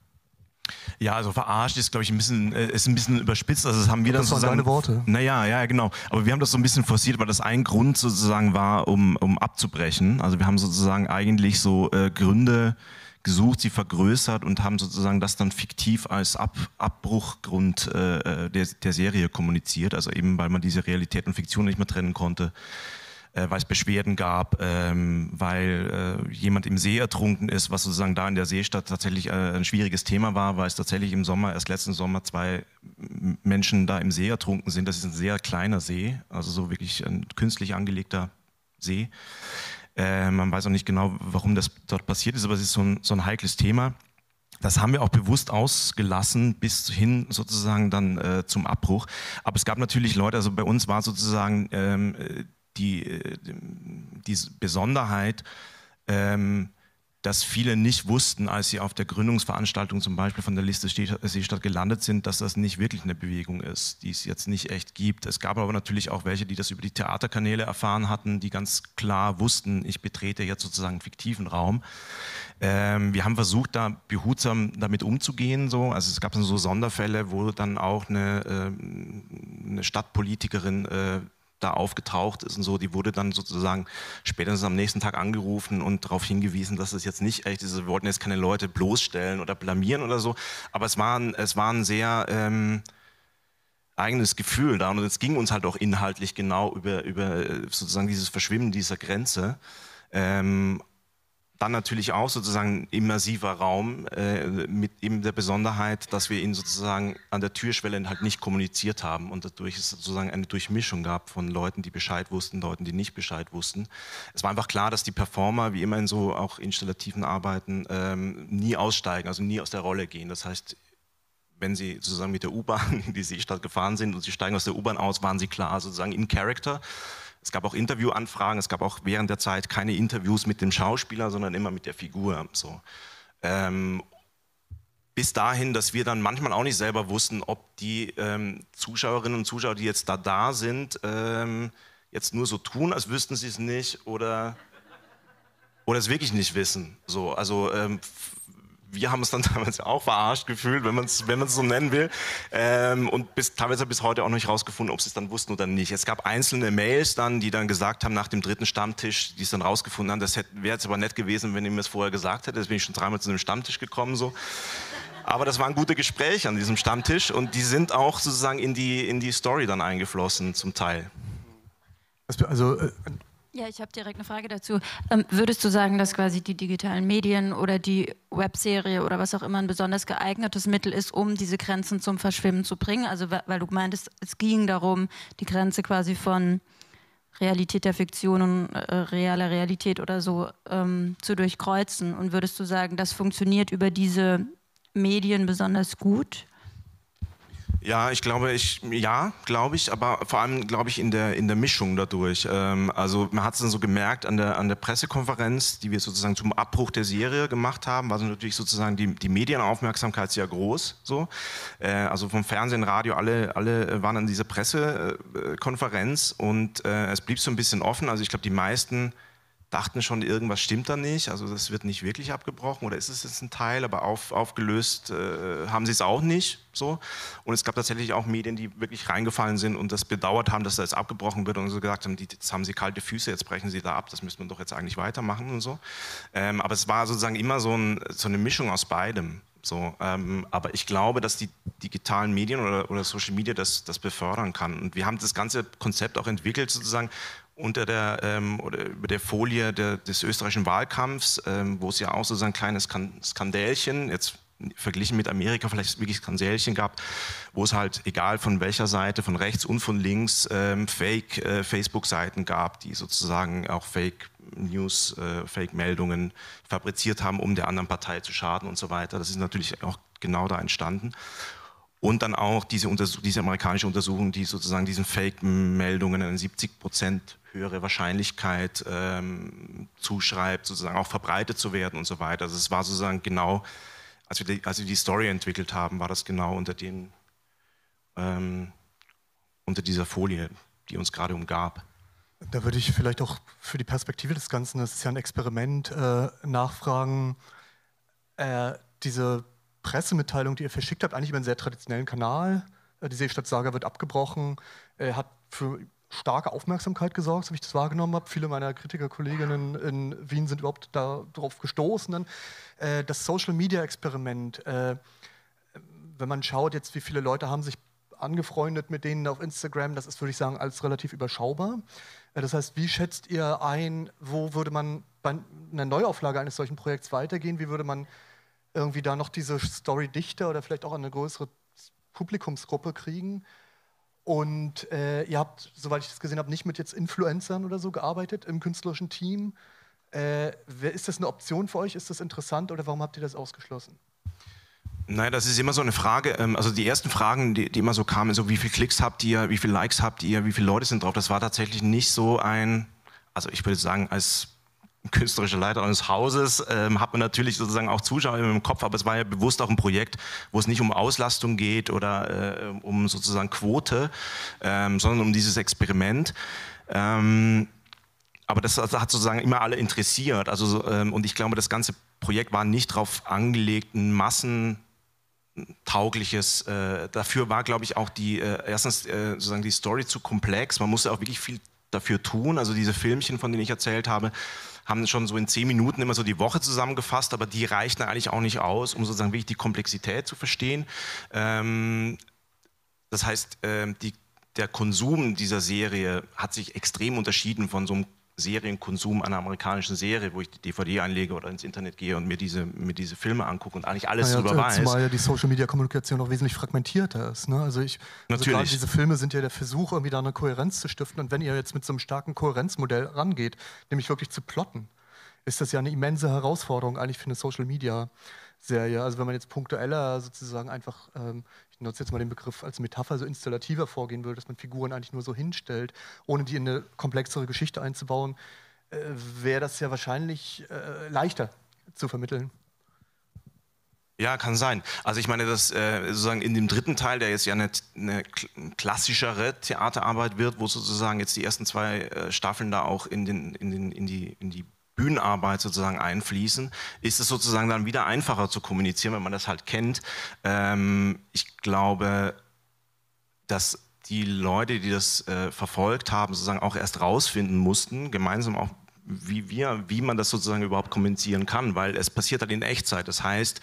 Ja, also verarscht ist, glaube ich, ein bisschen, äh, ist ein bisschen überspitzt. Also das haben wir das dann waren sozusagen, deine Worte. Naja, ja, genau. Aber wir haben das so ein bisschen forciert, weil das ein Grund sozusagen war, um, um abzubrechen. Also wir haben sozusagen eigentlich so äh, Gründe gesucht, sie vergrößert und haben sozusagen das dann fiktiv als Ab Abbruchgrund äh, der, der Serie kommuniziert. Also eben, weil man diese Realität und Fiktion nicht mehr trennen konnte. Äh, weil es Beschwerden gab, ähm, weil äh, jemand im See ertrunken ist, was sozusagen da in der Seestadt tatsächlich äh, ein schwieriges Thema war, weil es tatsächlich im Sommer, erst letzten Sommer, zwei Menschen da im See ertrunken sind. Das ist ein sehr kleiner See, also so wirklich ein künstlich angelegter See. Äh, man weiß auch nicht genau, warum das dort passiert ist, aber es ist so ein, so ein heikles Thema. Das haben wir auch bewusst ausgelassen, bis hin sozusagen dann äh, zum Abbruch. Aber es gab natürlich Leute, also bei uns war sozusagen ähm, Die, die Besonderheit, ähm, dass viele nicht wussten, als sie auf der Gründungsveranstaltung zum Beispiel von der Liste Seestadt gelandet sind, dass das nicht wirklich eine Bewegung ist, die es jetzt nicht echt gibt. Es gab aber natürlich auch welche, die das über die Theaterkanäle erfahren hatten, die ganz klar wussten, ich betrete jetzt sozusagen einen fiktiven Raum. Ähm, wir haben versucht, da behutsam damit umzugehen. So. Also es gab dann so Sonderfälle, wo dann auch eine, äh, eine Stadtpolitikerin äh, da aufgetaucht ist und so, die wurde dann sozusagen spätestens am nächsten Tag angerufen und darauf hingewiesen, dass es jetzt nicht echt ist. Wir wollten jetzt keine Leute bloßstellen oder blamieren oder so, aber es war ein, es war ein sehr ähm, eigenes Gefühl da und es ging uns halt auch inhaltlich genau über, über sozusagen dieses Verschwimmen dieser Grenze. Ähm, Dann natürlich auch sozusagen ein immersiver Raum äh, mit eben der Besonderheit, dass wir ihn sozusagen an der Türschwelle halt nicht kommuniziert haben und dadurch es sozusagen eine Durchmischung gab von Leuten, die Bescheid wussten, Leuten, die nicht Bescheid wussten. Es war einfach klar, dass die Performer, wie immer in so auch installativen Arbeiten, ähm, nie aussteigen, also nie aus der Rolle gehen. Das heißt, wenn sie sozusagen mit der U-Bahn in die Seestadt gefahren sind und sie steigen aus der U-Bahn aus, waren sie klar sozusagen in Character. Es gab auch Interviewanfragen, es gab auch während der Zeit keine Interviews mit dem Schauspieler, sondern immer mit der Figur. So. Ähm, bis dahin, dass wir dann manchmal auch nicht selber wussten, ob die ähm, Zuschauerinnen und Zuschauer, die jetzt da da sind, ähm, jetzt nur so tun, als wüssten sie es nicht oder, oder es wirklich nicht wissen. So, also ähm, wir haben uns dann damals auch verarscht gefühlt, wenn man es wenn man's so nennen will. Ähm, und bis, teilweise bis heute auch noch nicht rausgefunden, ob sie es dann wussten oder nicht. Es gab einzelne Mails dann, die dann gesagt haben, nach dem dritten Stammtisch, die es dann rausgefunden haben, das wäre jetzt aber nett gewesen, wenn ihr mir das vorher gesagt hättet. Jetzt bin ich schon dreimal zu einem Stammtisch gekommen. So. Aber das waren gute Gespräche an diesem Stammtisch und die sind auch sozusagen in die, in die Story dann eingeflossen zum Teil. Also, äh, ja, ich habe direkt eine Frage dazu. Ähm, würdest du sagen, dass quasi die digitalen Medien oder die Webserie oder was auch immer ein besonders geeignetes Mittel ist, um diese Grenzen zum Verschwimmen zu bringen? Also weil du meintest, es ging darum, die Grenze quasi von Realität der Fiktion und äh, realer Realität oder so ähm, zu durchkreuzen. Und würdest du sagen, das funktioniert über diese Medien besonders gut? Ja, ich glaube, ich, ja, glaube ich, aber vor allem, glaube ich, in der, in der Mischung dadurch. Ähm, also man hat es dann so gemerkt an der, an der Pressekonferenz, die wir sozusagen zum Abbruch der Serie gemacht haben, war so natürlich sozusagen die, die Medienaufmerksamkeit sehr groß. So. Äh, also vom Fernsehen, Radio, alle, alle waren an dieser Pressekonferenz und äh, es blieb so ein bisschen offen. Also ich glaube, die meisten dachten schon, irgendwas stimmt da nicht, also das wird nicht wirklich abgebrochen oder ist es jetzt ein Teil, aber auf, aufgelöst äh, haben sie es auch nicht. So. Und es gab tatsächlich auch Medien, die wirklich reingefallen sind und das bedauert haben, dass das abgebrochen wird und so gesagt haben, die, jetzt haben sie kalte Füße, jetzt brechen sie da ab, das müsste man doch jetzt eigentlich weitermachen und so. Ähm, aber es war sozusagen immer so, ein, so eine Mischung aus beidem. So, ähm, aber ich glaube, dass die digitalen Medien oder, oder Social Media das, das befördern kann. Und wir haben das ganze Konzept auch entwickelt sozusagen unter der, ähm, oder über der Folie der, des österreichischen Wahlkampfs, ähm, wo es ja auch so ein kleines Skandälchen, jetzt verglichen mit Amerika vielleicht wirklich Skandälchen gab, wo es halt, egal von welcher Seite, von rechts und von links, ähm, Fake-Facebook-Seiten äh, gab, die sozusagen auch Fake-News, äh, Fake-Meldungen fabriziert haben, um der anderen Partei zu schaden und so weiter. Das ist natürlich auch genau da entstanden. Und dann auch diese, Untersuch- diese amerikanische Untersuchung, die sozusagen diesen Fake-Meldungen eine siebzig Prozent höhere Wahrscheinlichkeit ähm, zuschreibt, sozusagen auch verbreitet zu werden und so weiter. Also es war sozusagen genau, als wir die, als wir die Story entwickelt haben, war das genau unter, den, ähm, unter dieser Folie, die uns gerade umgab. Da würde ich vielleicht auch für die Perspektive des Ganzen, das ist ja ein Experiment, äh, nachfragen, äh, diese Pressemitteilung, die ihr verschickt habt, eigentlich über einen sehr traditionellen Kanal. Die Seestadt-Saga wird abgebrochen, äh, hat für starke Aufmerksamkeit gesorgt, so wie ich das wahrgenommen habe. Viele meiner Kritikerkolleginnen in Wien sind überhaupt darauf gestoßen. Dann, äh, das Social-Media-Experiment, äh, wenn man schaut jetzt, wie viele Leute haben sich angefreundet mit denen auf Instagram, das ist, würde ich sagen, als relativ überschaubar. Äh, das heißt, wie schätzt ihr ein, wo würde man bei einer Neuauflage eines solchen Projekts weitergehen? Wie würde man irgendwie da noch diese Story dichter oder vielleicht auch eine größere Publikumsgruppe kriegen? Und äh, ihr habt, soweit ich das gesehen habe, nicht mit jetzt Influencern oder so gearbeitet im künstlerischen Team. Äh, ist das eine Option für euch? Ist das interessant oder warum habt ihr das ausgeschlossen? Nein, das ist immer so eine Frage. Also die ersten Fragen, die, die immer so kamen, so wie viele Klicks habt ihr, wie viele Likes habt ihr, wie viele Leute sind drauf, das war tatsächlich nicht so ein, also ich würde sagen, als künstlerischer Leiter eines Hauses ähm, hat man natürlich sozusagen auch Zuschauer im Kopf, aber es war ja bewusst auch ein Projekt, wo es nicht um Auslastung geht oder äh, um sozusagen Quote, ähm, sondern um dieses Experiment. Ähm, aber das, das hat sozusagen immer alle interessiert. Also, ähm, und ich glaube, das ganze Projekt war nicht darauf angelegt, ein massentaugliches, äh, dafür war, glaube ich, auch die, äh, erstens äh, sozusagen die Story zu komplex, man musste auch wirklich viel dafür tun, also diese Filmchen, von denen ich erzählt habe, haben schon so in zehn Minuten immer so die Woche zusammengefasst, aber die reichten eigentlich auch nicht aus, um sozusagen wirklich die Komplexität zu verstehen. Ähm, das heißt, ähm, die, der Konsum dieser Serie hat sich extrem unterschieden von so einem Serienkonsum einer amerikanischen Serie, wo ich die D V D einlege oder ins Internet gehe und mir diese, mir diese Filme angucke und eigentlich alles naja, darüber weiß. Zumal ja die Social-Media-Kommunikation auch wesentlich fragmentierter ist. Ne? Also, ich, also gerade diese Filme sind ja der Versuch, irgendwie da eine Kohärenz zu stiften. Und wenn ihr jetzt mit so einem starken Kohärenzmodell rangeht, nämlich wirklich zu plotten, ist das ja eine immense Herausforderung eigentlich für eine Social-Media-Serie. Also wenn man jetzt punktueller sozusagen einfach, ähm, ich nutze jetzt mal den Begriff als Metapher, so installativer vorgehen würde, dass man Figuren eigentlich nur so hinstellt, ohne die in eine komplexere Geschichte einzubauen, äh, wäre das ja wahrscheinlich äh, leichter zu vermitteln. Ja, kann sein. Also ich meine, dass äh, sozusagen in dem dritten Teil, der jetzt ja eine, eine klassischere Theaterarbeit wird, wo sozusagen jetzt die ersten zwei äh, Staffeln da auch in, den, in, den, in, die, in die Bühnenarbeit sozusagen einfließen, ist es sozusagen dann wieder einfacher zu kommunizieren, wenn man das halt kennt. Ähm, ich glaube, dass die Leute, die das äh, verfolgt haben, sozusagen auch erst rausfinden mussten, gemeinsam auch wie wir, wie man das sozusagen überhaupt kommunizieren kann, weil es passiert halt in Echtzeit. Das heißt,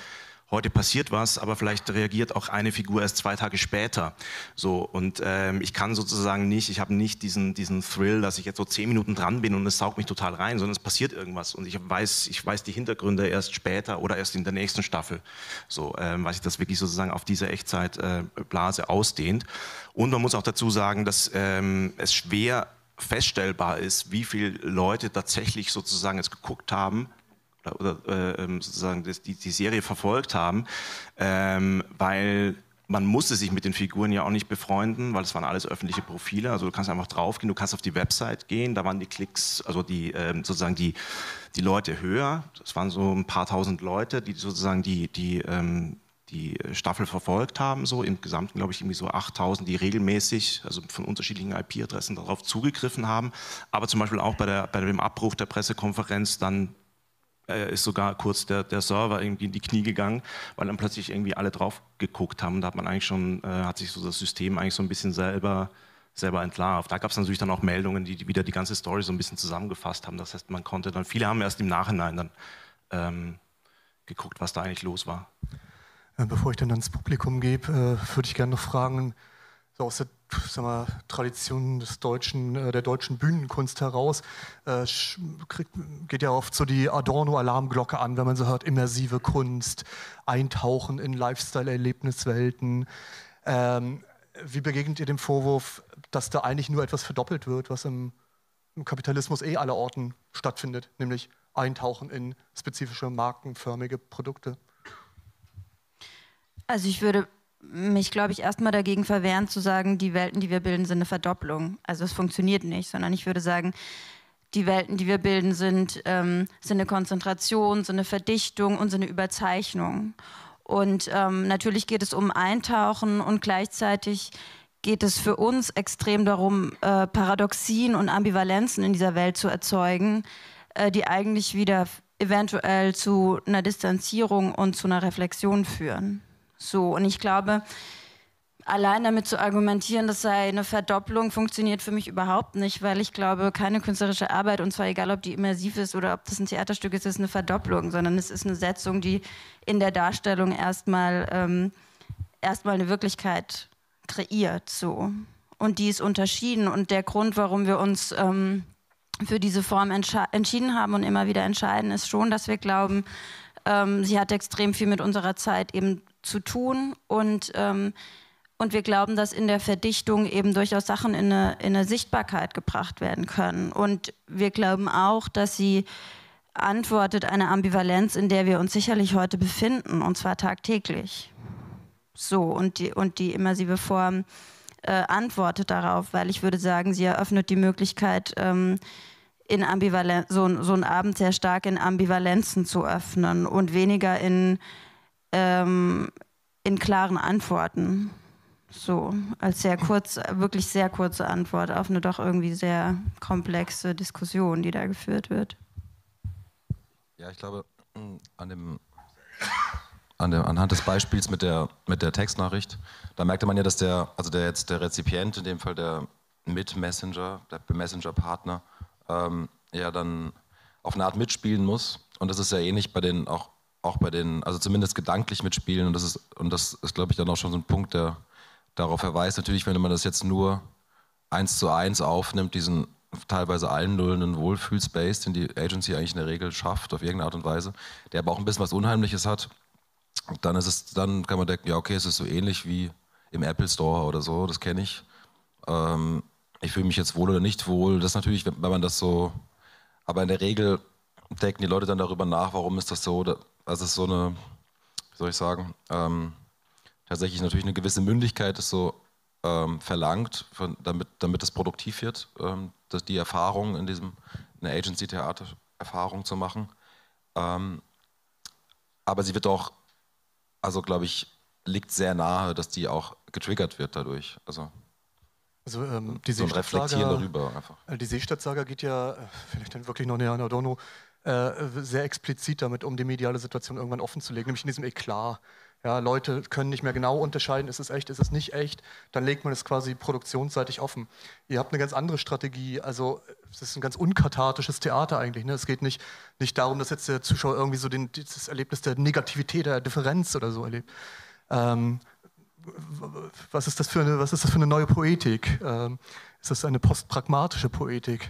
heute passiert was, aber vielleicht reagiert auch eine Figur erst zwei Tage später. So, und ähm, ich kann sozusagen nicht, ich habe nicht diesen, diesen Thrill, dass ich jetzt so zehn Minuten dran bin und es saugt mich total rein, sondern es passiert irgendwas und ich weiß, ich weiß die Hintergründe erst später oder erst in der nächsten Staffel. So, ähm, weil sich das wirklich sozusagen auf diese Echtzeitblase äh, ausdehnt. Und man muss auch dazu sagen, dass ähm, es schwer feststellbar ist, wie viele Leute tatsächlich sozusagen es geguckt haben, oder äh, sozusagen das, die, die Serie verfolgt haben, ähm, weil man musste sich mit den Figuren ja auch nicht befreunden, weil es waren alles öffentliche Profile, also du kannst einfach draufgehen, du kannst auf die Website gehen, da waren die Klicks, also die ähm, sozusagen die, die Leute höher, das waren so ein paar tausend Leute, die sozusagen die, die, ähm, die Staffel verfolgt haben, so im Gesamten glaube ich irgendwie so achttausend, die regelmäßig, also von unterschiedlichen I P-Adressen darauf zugegriffen haben, aber zum Beispiel auch bei, der, bei dem Abbruch der Pressekonferenz dann ist sogar kurz der, der Server irgendwie in die Knie gegangen, weil dann plötzlich irgendwie alle drauf geguckt haben. Da hat man eigentlich schon, äh, hat sich so das System eigentlich so ein bisschen selber, selber entlarvt. Da gab es natürlich dann auch Meldungen, die, die wieder die ganze Story so ein bisschen zusammengefasst haben. Das heißt, man konnte dann, viele haben erst im Nachhinein dann ähm, geguckt, was da eigentlich los war. Bevor ich dann ans Publikum gebe, äh, würde ich gerne noch fragen, so aus der sag mal, Tradition des deutschen, äh, der deutschen Bühnenkunst heraus, äh, kriegt, geht ja oft so die Adorno-Alarmglocke an, wenn man so hört, immersive Kunst, Eintauchen in Lifestyle-Erlebniswelten. Ähm, wie begegnet ihr dem Vorwurf, dass da eigentlich nur etwas verdoppelt wird, was im, im Kapitalismus eh aller Orten stattfindet, nämlich Eintauchen in spezifische markenförmige Produkte? Also ich würde mich, glaube ich, erstmal dagegen verwehren zu sagen, die Welten, die wir bilden, sind eine Verdopplung. Also es funktioniert nicht, sondern ich würde sagen, die Welten, die wir bilden, sind, ähm, sind eine Konzentration, sind eine Verdichtung und sind eine Überzeichnung. Und ähm, natürlich geht es um Eintauchen und gleichzeitig geht es für uns extrem darum, äh, Paradoxien und Ambivalenzen in dieser Welt zu erzeugen, äh, die eigentlich wieder eventuell zu einer Distanzierung und zu einer Reflexion führen. So, und ich glaube, allein damit zu argumentieren, das sei eine Verdopplung, funktioniert für mich überhaupt nicht, weil ich glaube, keine künstlerische Arbeit, und zwar egal, ob die immersiv ist oder ob das ein Theaterstück ist, ist eine Verdopplung, sondern es ist eine Setzung, die in der Darstellung erstmal ähm, erstmal eine Wirklichkeit kreiert. So. Und die ist unterschieden. Und der Grund, warum wir uns ähm, für diese Form entschieden haben und immer wieder entscheiden, ist schon, dass wir glauben, ähm, sie hat extrem viel mit unserer Zeit eben zu tun und, ähm, und wir glauben, dass in der Verdichtung eben durchaus Sachen in eine, in eine Sichtbarkeit gebracht werden können. Und wir glauben auch, dass sie antwortet eine Ambivalenz, in der wir uns sicherlich heute befinden, und zwar tagtäglich. So, und die, und die immersive Form äh, antwortet darauf, weil ich würde sagen, sie eröffnet die Möglichkeit, ähm, in Ambivalen- so, so einen Abend sehr stark in Ambivalenzen zu öffnen und weniger in Ähm, in klaren Antworten. So, als sehr kurz, wirklich sehr kurze Antwort auf eine doch irgendwie sehr komplexe Diskussion, die da geführt wird. Ja, ich glaube, an dem, an dem, anhand des Beispiels mit der, mit der Textnachricht, da merkte man ja, dass der, also der jetzt der Rezipient, in dem Fall der Mit-Messenger, der Messenger-Partner, ähm, ja dann auf eine Art mitspielen muss. Und das ist ja ähnlich bei den auch auch bei den, also zumindest gedanklich mitspielen, und das ist, und das ist, glaube ich, dann auch schon so ein Punkt, der darauf verweist. Natürlich, wenn man das jetzt nur eins zu eins aufnimmt, diesen teilweise einnullenden Wohlfühlspace, den die Agency eigentlich in der Regel schafft, auf irgendeine Art und Weise, der aber auch ein bisschen was Unheimliches hat, dann ist es, dann kann man denken, ja okay, es ist so ähnlich wie im Apple Store oder so, das kenne ich. Ähm, ich fühle mich jetzt wohl oder nicht wohl. Das ist natürlich, wenn man das so, aber in der Regel denken die Leute dann darüber nach, warum ist das so. Also es ist so eine, wie soll ich sagen, ähm, tatsächlich natürlich eine gewisse Mündigkeit ist so ähm, verlangt, von, damit, damit es produktiv wird, ähm, das, die Erfahrung in diesem, in der Agency-Theater-Erfahrung zu machen. Ähm, aber sie wird auch, also glaube ich, liegt sehr nahe, dass die auch getriggert wird dadurch. Also, also ähm, die so ein Reflektieren darüber einfach. Die Seestadt-Saga geht ja, vielleicht dann wirklich noch näher an Adorno, äh, sehr explizit damit um, die mediale Situation irgendwann offen zu legen, nämlich in diesem Eklat, Ja, Leute können nicht mehr genau unterscheiden, ist es echt, ist es nicht echt. Dann legt man es quasi produktionsseitig offen. Ihr habt eine ganz andere Strategie. Also es ist ein ganz unkathartisches Theater eigentlich. Ne? Es geht nicht, nicht darum, dass jetzt der Zuschauer irgendwie so den, das Erlebnis der Negativität, der Differenz oder so erlebt. Ähm, was ist das für eine, was ist das für eine neue Poetik? Ähm, ist das eine postpragmatische Poetik?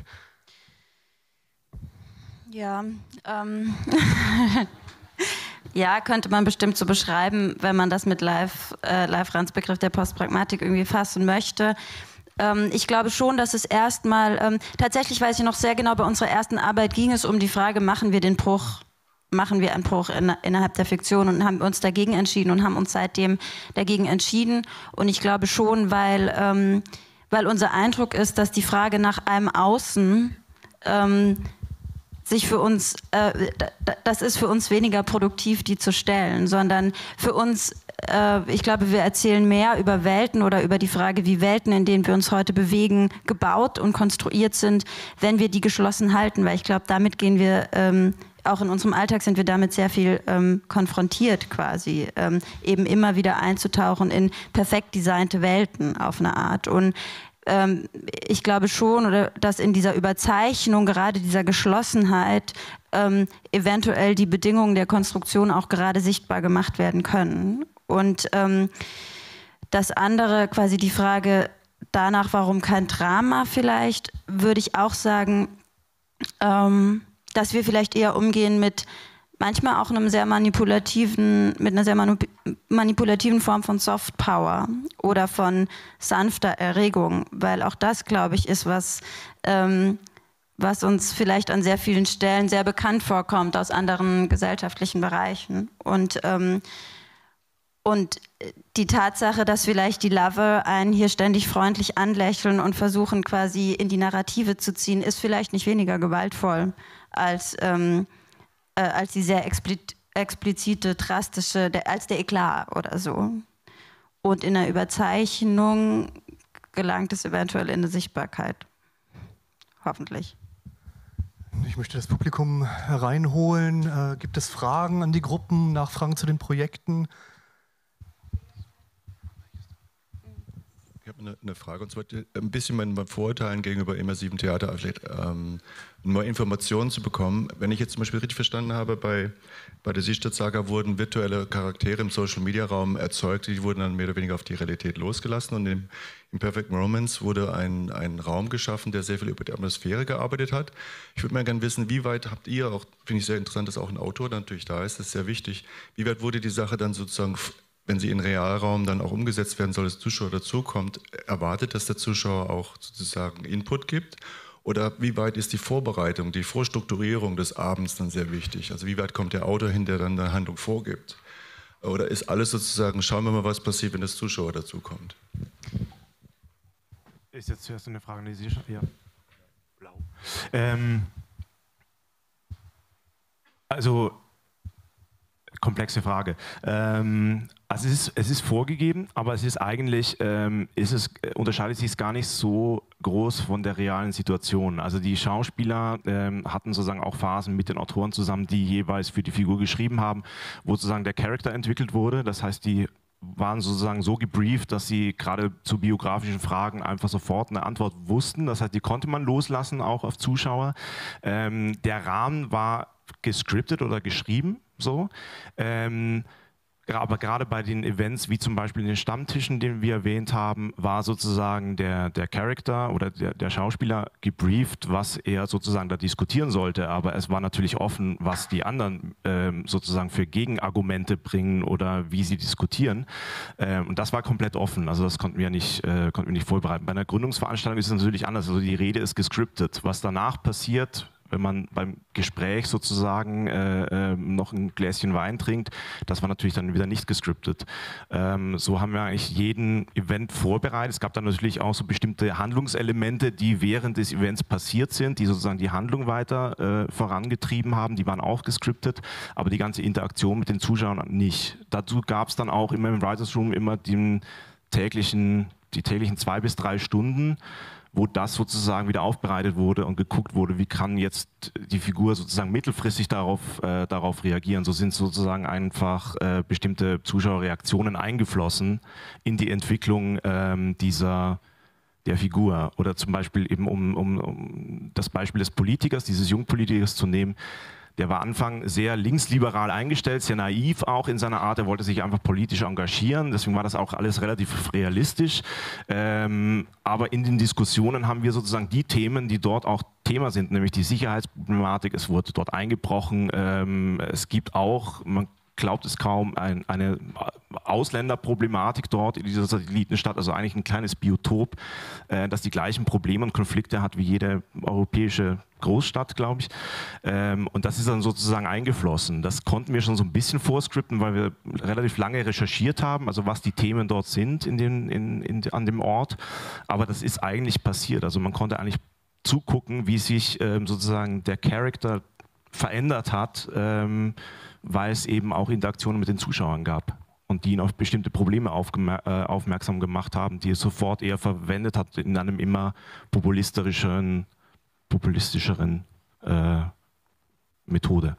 Ja, ähm... Ja, könnte man bestimmt so beschreiben, wenn man das mit Live, äh, Live-Rans Begriff der Postpragmatik irgendwie fassen möchte. Ähm, ich glaube schon, dass es erstmal, ähm, tatsächlich weiß ich noch sehr genau, bei unserer ersten Arbeit ging es um die Frage, machen wir den Bruch, machen wir einen Bruch in, innerhalb der Fiktion, und haben uns dagegen entschieden und haben uns seitdem dagegen entschieden. Und ich glaube schon, weil, ähm, weil unser Eindruck ist, dass die Frage nach einem Außen ähm, sich für uns, äh, das ist für uns weniger produktiv, die zu stellen, sondern für uns, äh, ich glaube, wir erzählen mehr über Welten oder über die Frage, wie Welten, in denen wir uns heute bewegen, gebaut und konstruiert sind, wenn wir die geschlossen halten, weil ich glaube, damit gehen wir, ähm, auch in unserem Alltag sind wir damit sehr viel ähm, konfrontiert quasi, ähm, eben immer wieder einzutauchen in perfekt designte Welten auf eine Art. Und ich glaube schon, oder dass in dieser Überzeichnung, gerade dieser Geschlossenheit, ähm, eventuell die Bedingungen der Konstruktion auch gerade sichtbar gemacht werden können. Und ähm, das andere, quasi die Frage danach, warum kein Drama vielleicht, würde ich auch sagen, ähm, dass wir vielleicht eher umgehen mit manchmal auch einem sehr manipulativen, mit einer sehr manipulativen Form von Soft Power oder von sanfter Erregung, weil auch das, glaube ich, ist was, ähm, was uns vielleicht an sehr vielen Stellen sehr bekannt vorkommt aus anderen gesellschaftlichen Bereichen. Und, ähm, und die Tatsache, dass vielleicht die Lover einen hier ständig freundlich anlächeln und versuchen quasi in die Narrative zu ziehen, ist vielleicht nicht weniger gewaltvoll als ähm, als die sehr explizite, drastische, der, als der Eklat oder so. Und in der Überzeichnung gelangt es eventuell in eine Sichtbarkeit. Hoffentlich. Ich möchte das Publikum hereinholen. Äh, gibt es Fragen an die Gruppen, Nachfragen zu den Projekten? Ich habe eine, eine Frage, und zwar ein bisschen meinen Vorurteilen gegenüber immersiven Theater, ähm, um mal Informationen zu bekommen. Wenn ich jetzt zum Beispiel richtig verstanden habe, bei, bei der Seestadt-Saga wurden virtuelle Charaktere im Social-Media-Raum erzeugt, die wurden dann mehr oder weniger auf die Realität losgelassen, und im, im Perfect Romance wurde ein, ein Raum geschaffen, der sehr viel über die Atmosphäre gearbeitet hat. Ich würde mal gerne wissen, wie weit habt ihr, auch finde ich sehr interessant, dass auch ein Autor natürlich da ist, das ist sehr wichtig, wie weit wurde die Sache dann sozusagen, wenn sie in Realraum dann auch umgesetzt werden soll, dass der Zuschauer dazukommt, erwartet, dass der Zuschauer auch sozusagen Input gibt? Oder wie weit ist die Vorbereitung, die Vorstrukturierung des Abends dann sehr wichtig? Also wie weit kommt der Autor hin, der dann eine Handlung vorgibt? Oder ist alles sozusagen, schauen wir mal, was passiert, wenn der Zuschauer dazukommt? Ist jetzt zuerst eine Frage, die Sie schon... Ja. Blau. Ähm, also... Komplexe Frage. Ähm, also es ist, es ist vorgegeben, aber es ist eigentlich, ähm, ist es, unterscheidet sich es gar nicht so groß von der realen Situation. Also die Schauspieler ähm, hatten sozusagen auch Phasen mit den Autoren zusammen, die jeweils für die Figur geschrieben haben, wo sozusagen der Charakter entwickelt wurde. Das heißt, die waren sozusagen so gebrieft, dass sie gerade zu biografischen Fragen einfach sofort eine Antwort wussten. Das heißt, die konnte man loslassen, auch auf Zuschauer. Ähm, der Rahmen war gescriptet oder geschrieben, so. Ähm, aber gerade bei den Events, wie zum Beispiel in den Stammtischen, den wir erwähnt haben, war sozusagen der, der Charakter oder der, der Schauspieler gebrieft, was er sozusagen da diskutieren sollte. Aber es war natürlich offen, was die anderen ähm, sozusagen für Gegenargumente bringen oder wie sie diskutieren. Ähm, und das war komplett offen. Also das konnten wir nicht, äh, konnten wir nicht vorbereiten. Bei einer Gründungsveranstaltung ist es natürlich anders. Also die Rede ist gescriptet. Was danach passiert, wenn man beim Gespräch sozusagen äh, äh, noch ein Gläschen Wein trinkt, das war natürlich dann wieder nicht gescriptet. Ähm, so haben wir eigentlich jeden Event vorbereitet. Es gab dann natürlich auch so bestimmte Handlungselemente, die während des Events passiert sind, die sozusagen die Handlung weiter äh, vorangetrieben haben. Die waren auch gescriptet, aber die ganze Interaktion mit den Zuschauern nicht. Dazu gab es dann auch immer im Writers Room immer den täglichen, die täglichen zwei bis drei Stunden, wo das sozusagen wieder aufbereitet wurde und geguckt wurde, wie kann jetzt die Figur sozusagen mittelfristig darauf, äh, darauf reagieren. So sind sozusagen einfach äh, bestimmte Zuschauerreaktionen eingeflossen in die Entwicklung ähm, dieser der Figur. Oder zum Beispiel eben, um, um, um das Beispiel des Politikers, dieses Jungpolitikers zu nehmen, der war Anfang sehr linksliberal eingestellt, sehr naiv auch in seiner Art. Er wollte sich einfach politisch engagieren. Deswegen war das auch alles relativ realistisch. Ähm, aber in den Diskussionen haben wir sozusagen die Themen, die dort auch Thema sind, nämlich die Sicherheitsproblematik. Es wurde dort eingebrochen. Ähm, es gibt auch, man glaubt es kaum, ein, eine Ausländerproblematik dort in dieser Satellitenstadt, also eigentlich ein kleines Biotop, äh, das die gleichen Probleme und Konflikte hat wie jede europäische Großstadt, glaube ich. Ähm, und das ist dann sozusagen eingeflossen. Das konnten wir schon so ein bisschen vorscripten, weil wir relativ lange recherchiert haben, also was die Themen dort sind in den, in, in, an dem Ort. Aber das ist eigentlich passiert. Also man konnte eigentlich zugucken, wie sich ähm, sozusagen der Charakter verändert hat, ähm, weil es eben auch Interaktionen mit den Zuschauern gab und die ihn auf bestimmte Probleme aufgemer- äh, aufmerksam gemacht haben, die er sofort eher verwendet hat in einem immer populistischeren, populistischeren äh, Methode.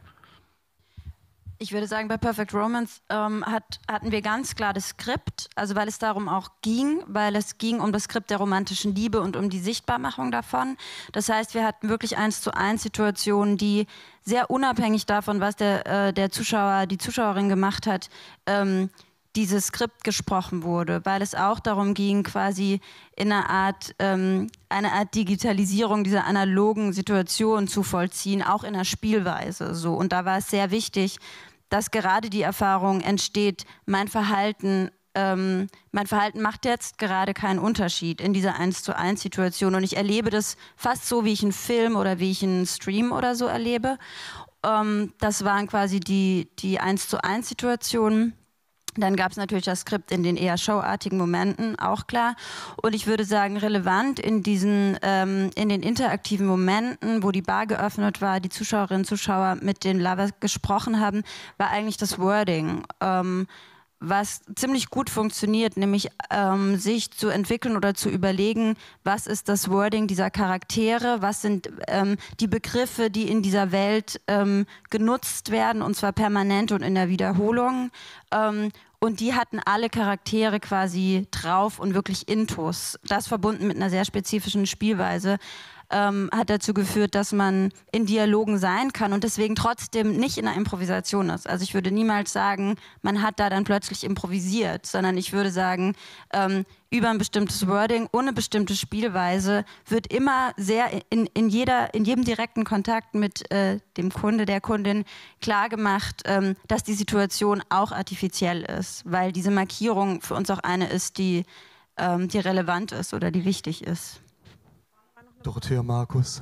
Ich würde sagen, bei Perfect Romance ähm, hat, hatten wir ganz klar das Skript, also weil es darum auch ging, weil es ging um das Skript der romantischen Liebe und um die Sichtbarmachung davon. Das heißt, wir hatten wirklich eins zu eins Situationen, die sehr unabhängig davon, was der, äh, der Zuschauer, die Zuschauerin gemacht hat, ähm, dieses Skript gesprochen wurde, weil es auch darum ging, quasi in einer Art, ähm, eine Art Digitalisierung dieser analogen Situation zu vollziehen, auch in der Spielweise. So. Und da war es sehr wichtig, dass gerade die Erfahrung entsteht, mein Verhalten, ähm, mein Verhalten macht jetzt gerade keinen Unterschied in dieser eins zu eins Situation. Und ich erlebe das fast so, wie ich einen Film oder wie ich einen Stream oder so erlebe. Ähm, das waren quasi die, die eins zu eins Situationen. Dann gab es natürlich das Skript in den eher showartigen Momenten, auch klar. Und ich würde sagen, relevant in diesen, ähm, in den interaktiven Momenten, wo die Bar geöffnet war, die Zuschauerinnen und Zuschauer mit den Lovers gesprochen haben, war eigentlich das Wording, ähm, was ziemlich gut funktioniert, nämlich ähm, sich zu entwickeln oder zu überlegen, was ist das Wording dieser Charaktere, was sind ähm, die Begriffe, die in dieser Welt ähm, genutzt werden, und zwar permanent und in der Wiederholung. Ähm, und die hatten alle Charaktere quasi drauf und wirklich intus. Das verbunden mit einer sehr spezifischen Spielweise ähm, hat dazu geführt, dass man in Dialogen sein kann und deswegen trotzdem nicht in einer Improvisation ist. Also ich würde niemals sagen, man hat da dann plötzlich improvisiert, sondern ich würde sagen, ähm, über ein bestimmtes Wording, ohne bestimmte Spielweise wird immer sehr in, in, jeder, in jedem direkten Kontakt mit äh, dem Kunde, der Kundin klargemacht, ähm, dass die Situation auch artifiziell ist, weil diese Markierung für uns auch eine ist, die, ähm, die relevant ist oder die wichtig ist. Dorothea Markus.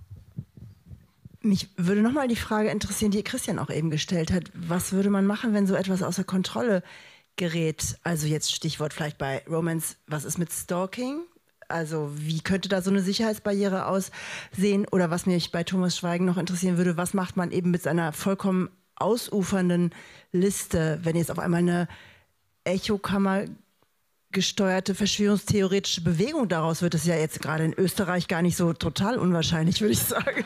Mich würde nochmal die Frage interessieren, die Christian auch eben gestellt hat. Was würde man machen, wenn so etwas außer Kontrolle gerät? Also jetzt Stichwort vielleicht bei Romance, was ist mit Stalking? Also wie könnte da so eine Sicherheitsbarriere aussehen? Oder was mich bei Thomas Schweigen noch interessieren würde, was macht man eben mit seiner vollkommen ausufernden Liste, wenn jetzt auf einmal eine Echokammer gesteuerte verschwörungstheoretische Bewegung daraus wird, es ja jetzt gerade in Österreich gar nicht so total unwahrscheinlich, würde ich sagen.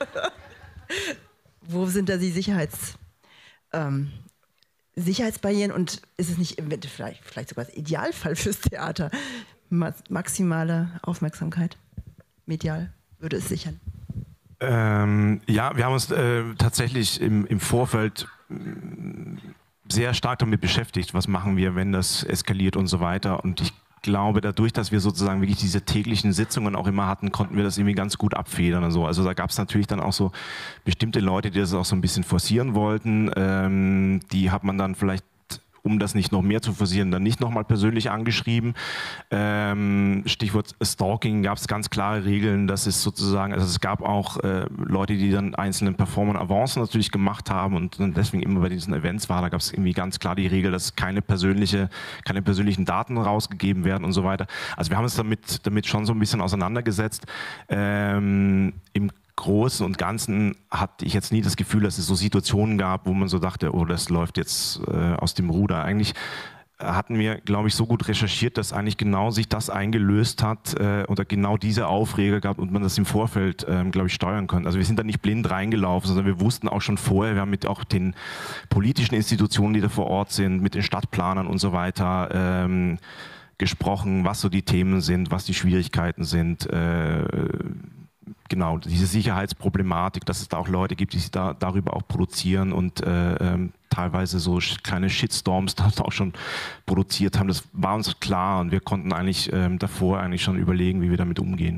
Wo sind da die Sicherheits, ähm, Sicherheitsbarrieren und ist es nicht vielleicht, vielleicht sogar das Idealfall fürs Theater? Maximale Aufmerksamkeit, medial, würde es sichern. Ähm, ja, wir haben uns äh, tatsächlich im, im Vorfeld sehr stark damit beschäftigt, was machen wir, wenn das eskaliert und so weiter. Und ich glaube, dadurch, dass wir sozusagen wirklich diese täglichen Sitzungen auch immer hatten, konnten wir das irgendwie ganz gut abfedern und so. Also da gab es natürlich dann auch so bestimmte Leute, die das auch so ein bisschen forcieren wollten. Ähm, die hat man dann vielleicht, um das nicht noch mehr zu forcieren, dann nicht nochmal persönlich angeschrieben. Ähm, Stichwort Stalking, gab es ganz klare Regeln, dass es sozusagen, also es gab auch äh, Leute, die dann einzelne Performance-Avancen natürlich gemacht haben und dann deswegen immer bei diesen Events war, da gab es irgendwie ganz klar die Regel, dass keine persönliche, keine persönlichen Daten rausgegeben werden und so weiter. Also wir haben uns damit, damit schon so ein bisschen auseinandergesetzt. Ähm, im Großen und Ganzen hatte ich jetzt nie das Gefühl, dass es so Situationen gab, wo man so dachte, oh, das läuft jetzt äh, aus dem Ruder. Eigentlich hatten wir, glaube ich, so gut recherchiert, dass eigentlich genau sich das eingelöst hat äh, oder genau diese Aufreger gab und man das im Vorfeld, ähm, glaube ich, steuern konnte. Also wir sind da nicht blind reingelaufen, sondern wir wussten auch schon vorher, wir haben mit auch den politischen Institutionen, die da vor Ort sind, mit den Stadtplanern und so weiter ähm, gesprochen, was so die Themen sind, was die Schwierigkeiten sind. Äh, genau, diese Sicherheitsproblematik, dass es da auch Leute gibt, die sich da, darüber auch produzieren und äh, ähm, teilweise so kleine Shitstorms da auch schon produziert haben. Das war uns klar und wir konnten eigentlich ähm, davor eigentlich schon überlegen, wie wir damit umgehen.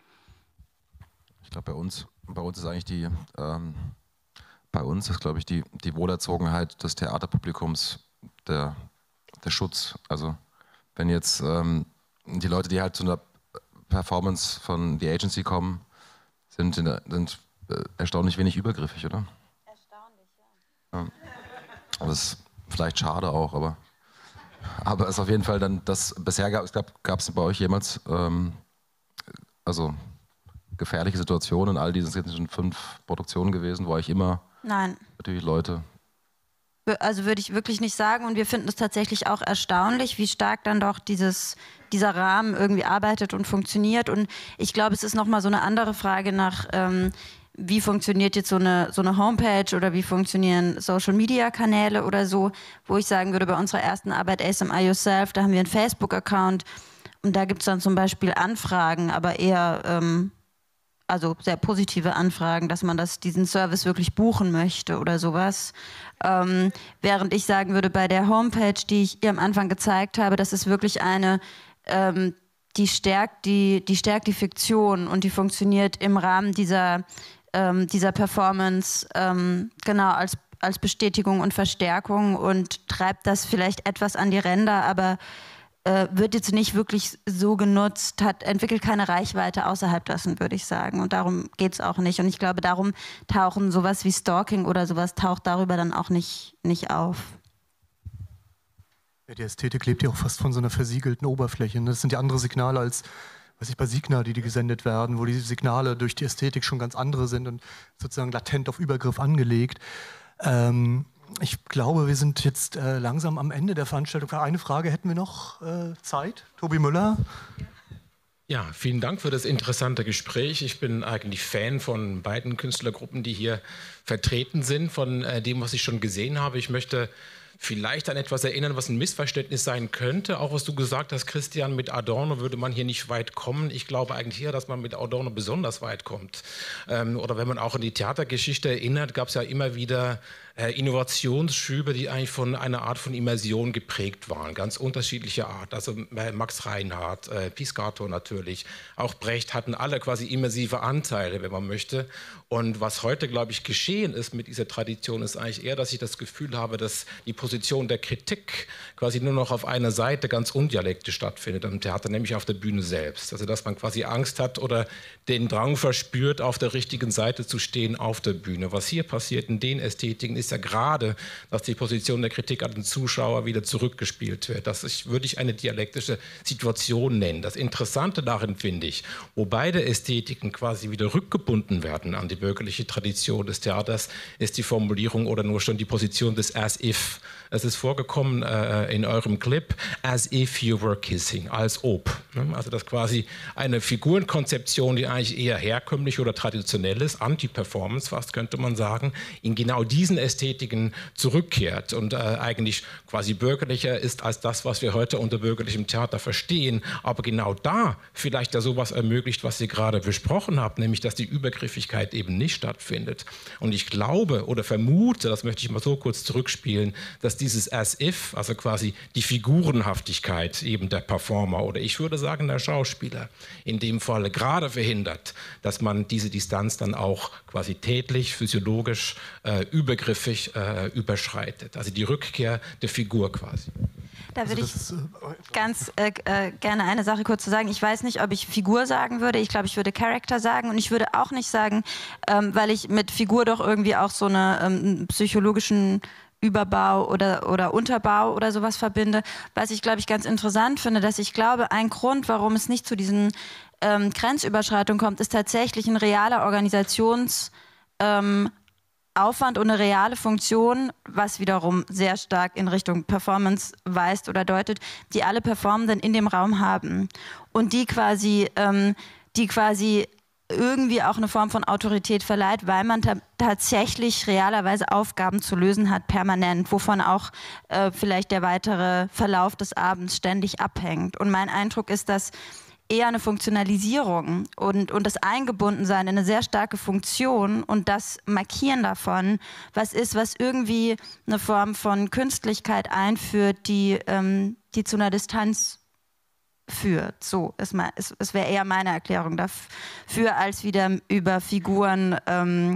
Ich glaube, bei uns, bei uns ist eigentlich die, ähm, bei uns ist, glaube ich, die, die Wohlerzogenheit des Theaterpublikums der, der Schutz. Also wenn jetzt ähm, die Leute, die halt zu einer Performance von The Agency kommen, sind, in der, sind äh, erstaunlich wenig übergriffig, oder? Erstaunlich, ja. ja. Das ist vielleicht schade auch, aber aber es ist auf jeden Fall dann, das bisher gab es gab es bei euch jemals ähm, also gefährliche Situationen in all diesen, es sind schon fünf Produktionen gewesen, wo euch immer Nein. natürlich Leute. Also würde ich wirklich nicht sagen und wir finden es tatsächlich auch erstaunlich, wie stark dann doch dieses, dieser Rahmen irgendwie arbeitet und funktioniert und ich glaube, es ist nochmal so eine andere Frage nach ähm, wie funktioniert jetzt so eine, so eine Homepage oder wie funktionieren Social-Media-Kanäle oder so, wo ich sagen würde, bei unserer ersten Arbeit A S M R Yourself, da haben wir einen Facebook-Account und da gibt es dann zum Beispiel Anfragen, aber eher, ähm, also sehr positive Anfragen, dass man das, diesen Service wirklich buchen möchte oder sowas. Ähm, während ich sagen würde, bei der Homepage, die ich ihr am Anfang gezeigt habe, das ist wirklich eine, ähm, die stärkt die, die stärkt die Fiktion und die funktioniert im Rahmen dieser Ähm, dieser Performance ähm, genau als, als Bestätigung und Verstärkung und treibt das vielleicht etwas an die Ränder, aber äh, wird jetzt nicht wirklich so genutzt, hat, entwickelt keine Reichweite außerhalb dessen, würde ich sagen. Und darum geht es auch nicht. Und ich glaube, darum tauchen sowas wie Stalking oder sowas taucht darüber dann auch nicht, nicht auf. Ja, die Ästhetik lebt ja auch fast von so einer versiegelten Oberfläche. Das sind ja andere Signale als weiß ich, bei Signa, die, die gesendet werden, wo die Signale durch die Ästhetik schon ganz andere sind und sozusagen latent auf Übergriff angelegt. Ähm, ich glaube, wir sind jetzt äh, langsam am Ende der Veranstaltung. Für eine Frage hätten wir noch äh, Zeit. Tobi Müller. Ja, vielen Dank für das interessante Gespräch. Ich bin eigentlich Fan von beiden Künstlergruppen, die hier vertreten sind, von äh, dem, was ich schon gesehen habe. Ich möchte vielleicht an etwas erinnern, was ein Missverständnis sein könnte. Auch was du gesagt hast, Christian, mit Adorno würde man hier nicht weit kommen. Ich glaube eigentlich eher, dass man mit Adorno besonders weit kommt. Ähm, oder wenn man auch an die Theatergeschichte erinnert, gab es ja immer wieder äh, Innovationsschübe, die eigentlich von einer Art von Immersion geprägt waren. Ganz unterschiedliche Art. Also äh, Max Reinhardt, äh, Piscator natürlich, auch Brecht hatten alle quasi immersive Anteile, wenn man möchte. Und was heute, glaube ich, geschehen ist mit dieser Tradition, ist eigentlich eher, dass ich das Gefühl habe, dass die Position der Kritik quasi nur noch auf einer Seite ganz undialektisch stattfindet im Theater, nämlich auf der Bühne selbst. Also dass man quasi Angst hat oder den Drang verspürt, auf der richtigen Seite zu stehen auf der Bühne. Was hier passiert in den Ästhetiken ist ja gerade, dass die Position der Kritik an den Zuschauer wieder zurückgespielt wird. Das ist, würde ich eine dialektische Situation nennen. Das Interessante darin finde ich, wo beide Ästhetiken quasi wieder rückgebunden werden an die bürgerliche Tradition des Theaters, ist die Formulierung oder nur schon die Position des as if. Es ist vorgekommen äh, in eurem Clip, as if you were kissing, als ob. Ne? Also das ist quasi eine Figurenkonzeption, die eigentlich eher herkömmlich oder traditionell ist, Anti-Performance fast könnte man sagen, in genau diesen Ästhetiken zurückkehrt und äh, eigentlich quasi bürgerlicher ist als das, was wir heute unter bürgerlichem Theater verstehen. Aber genau da vielleicht ja sowas ermöglicht, was ihr gerade besprochen habt, nämlich dass die Übergriffigkeit eben nicht stattfindet. Und ich glaube oder vermute, das möchte ich mal so kurz zurückspielen, dass dieses as if, also quasi die Figurenhaftigkeit eben der Performer oder ich würde sagen der Schauspieler in dem Falle gerade verhindert, dass man diese Distanz dann auch quasi tätlich, physiologisch, äh, übergriffig äh, überschreitet. Also die Rückkehr der Figur quasi. Da würde ich ganz äh, äh, gerne eine Sache kurz zu sagen. Ich weiß nicht, ob ich Figur sagen würde. Ich glaube, ich würde Charakter sagen. Und ich würde auch nicht sagen, ähm, weil ich mit Figur doch irgendwie auch so eine, ähm, einen psychologischen Überbau oder, oder Unterbau oder sowas verbinde. Was ich, glaube ich, ganz interessant finde, dass ich glaube, ein Grund, warum es nicht zu diesen ähm, Grenzüberschreitungen kommt, ist tatsächlich ein realer Organisations- ähm, Aufwand und eine reale Funktion, was wiederum sehr stark in Richtung Performance weist oder deutet, die alle Performenden in dem Raum haben und die quasi, ähm, die quasi irgendwie auch eine Form von Autorität verleiht, weil man ta tatsächlich realerweise Aufgaben zu lösen hat, permanent, wovon auch äh, vielleicht der weitere Verlauf des Abends ständig abhängt. Und mein Eindruck ist, dass eher eine Funktionalisierung und, und das Eingebundensein in eine sehr starke Funktion und das Markieren davon, was ist, was irgendwie eine Form von Künstlichkeit einführt, die, ähm, die zu einer Distanz führt. So, es, es, es wäre eher meine Erklärung dafür, als wieder über Figuren. Ähm,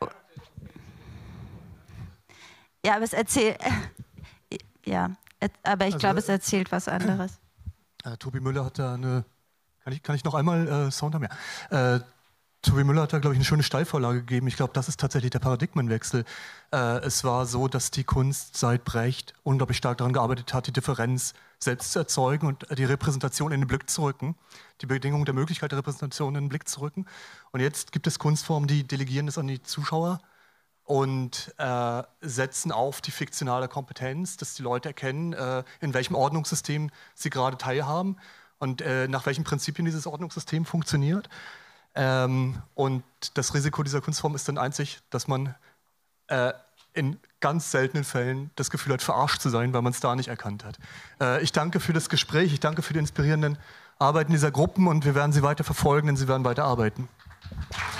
ja, aber es erzählt. Ja, aber ich also, glaube, es erzählt was anderes. Äh, Tobi Müller hat da eine. Kann ich, kann ich noch einmal äh, Sound haben? Ja. Äh, Tobi Müller hat da, glaube ich, eine schöne Steilvorlage gegeben. Ich glaube, das ist tatsächlich der Paradigmenwechsel. Äh, es war so, dass die Kunst seit Brecht unglaublich stark daran gearbeitet hat, die Differenz selbst zu erzeugen und die Repräsentation in den Blick zu rücken, die Bedingungen der Möglichkeit der Repräsentation in den Blick zu rücken. Und jetzt gibt es Kunstformen, die delegieren das an die Zuschauer und äh, setzen auf die fiktionale Kompetenz, dass die Leute erkennen, äh, in welchem Ordnungssystem sie gerade teilhaben und äh, nach welchen Prinzipien dieses Ordnungssystem funktioniert. Ähm, und das Risiko dieser Kunstform ist dann einzig, dass man äh, in ganz seltenen Fällen das Gefühl hat, verarscht zu sein, weil man es da nicht erkannt hat. Äh, ich danke für das Gespräch, ich danke für die inspirierenden Arbeiten dieser Gruppen und wir werden sie weiter verfolgen, denn sie werden weiter arbeiten.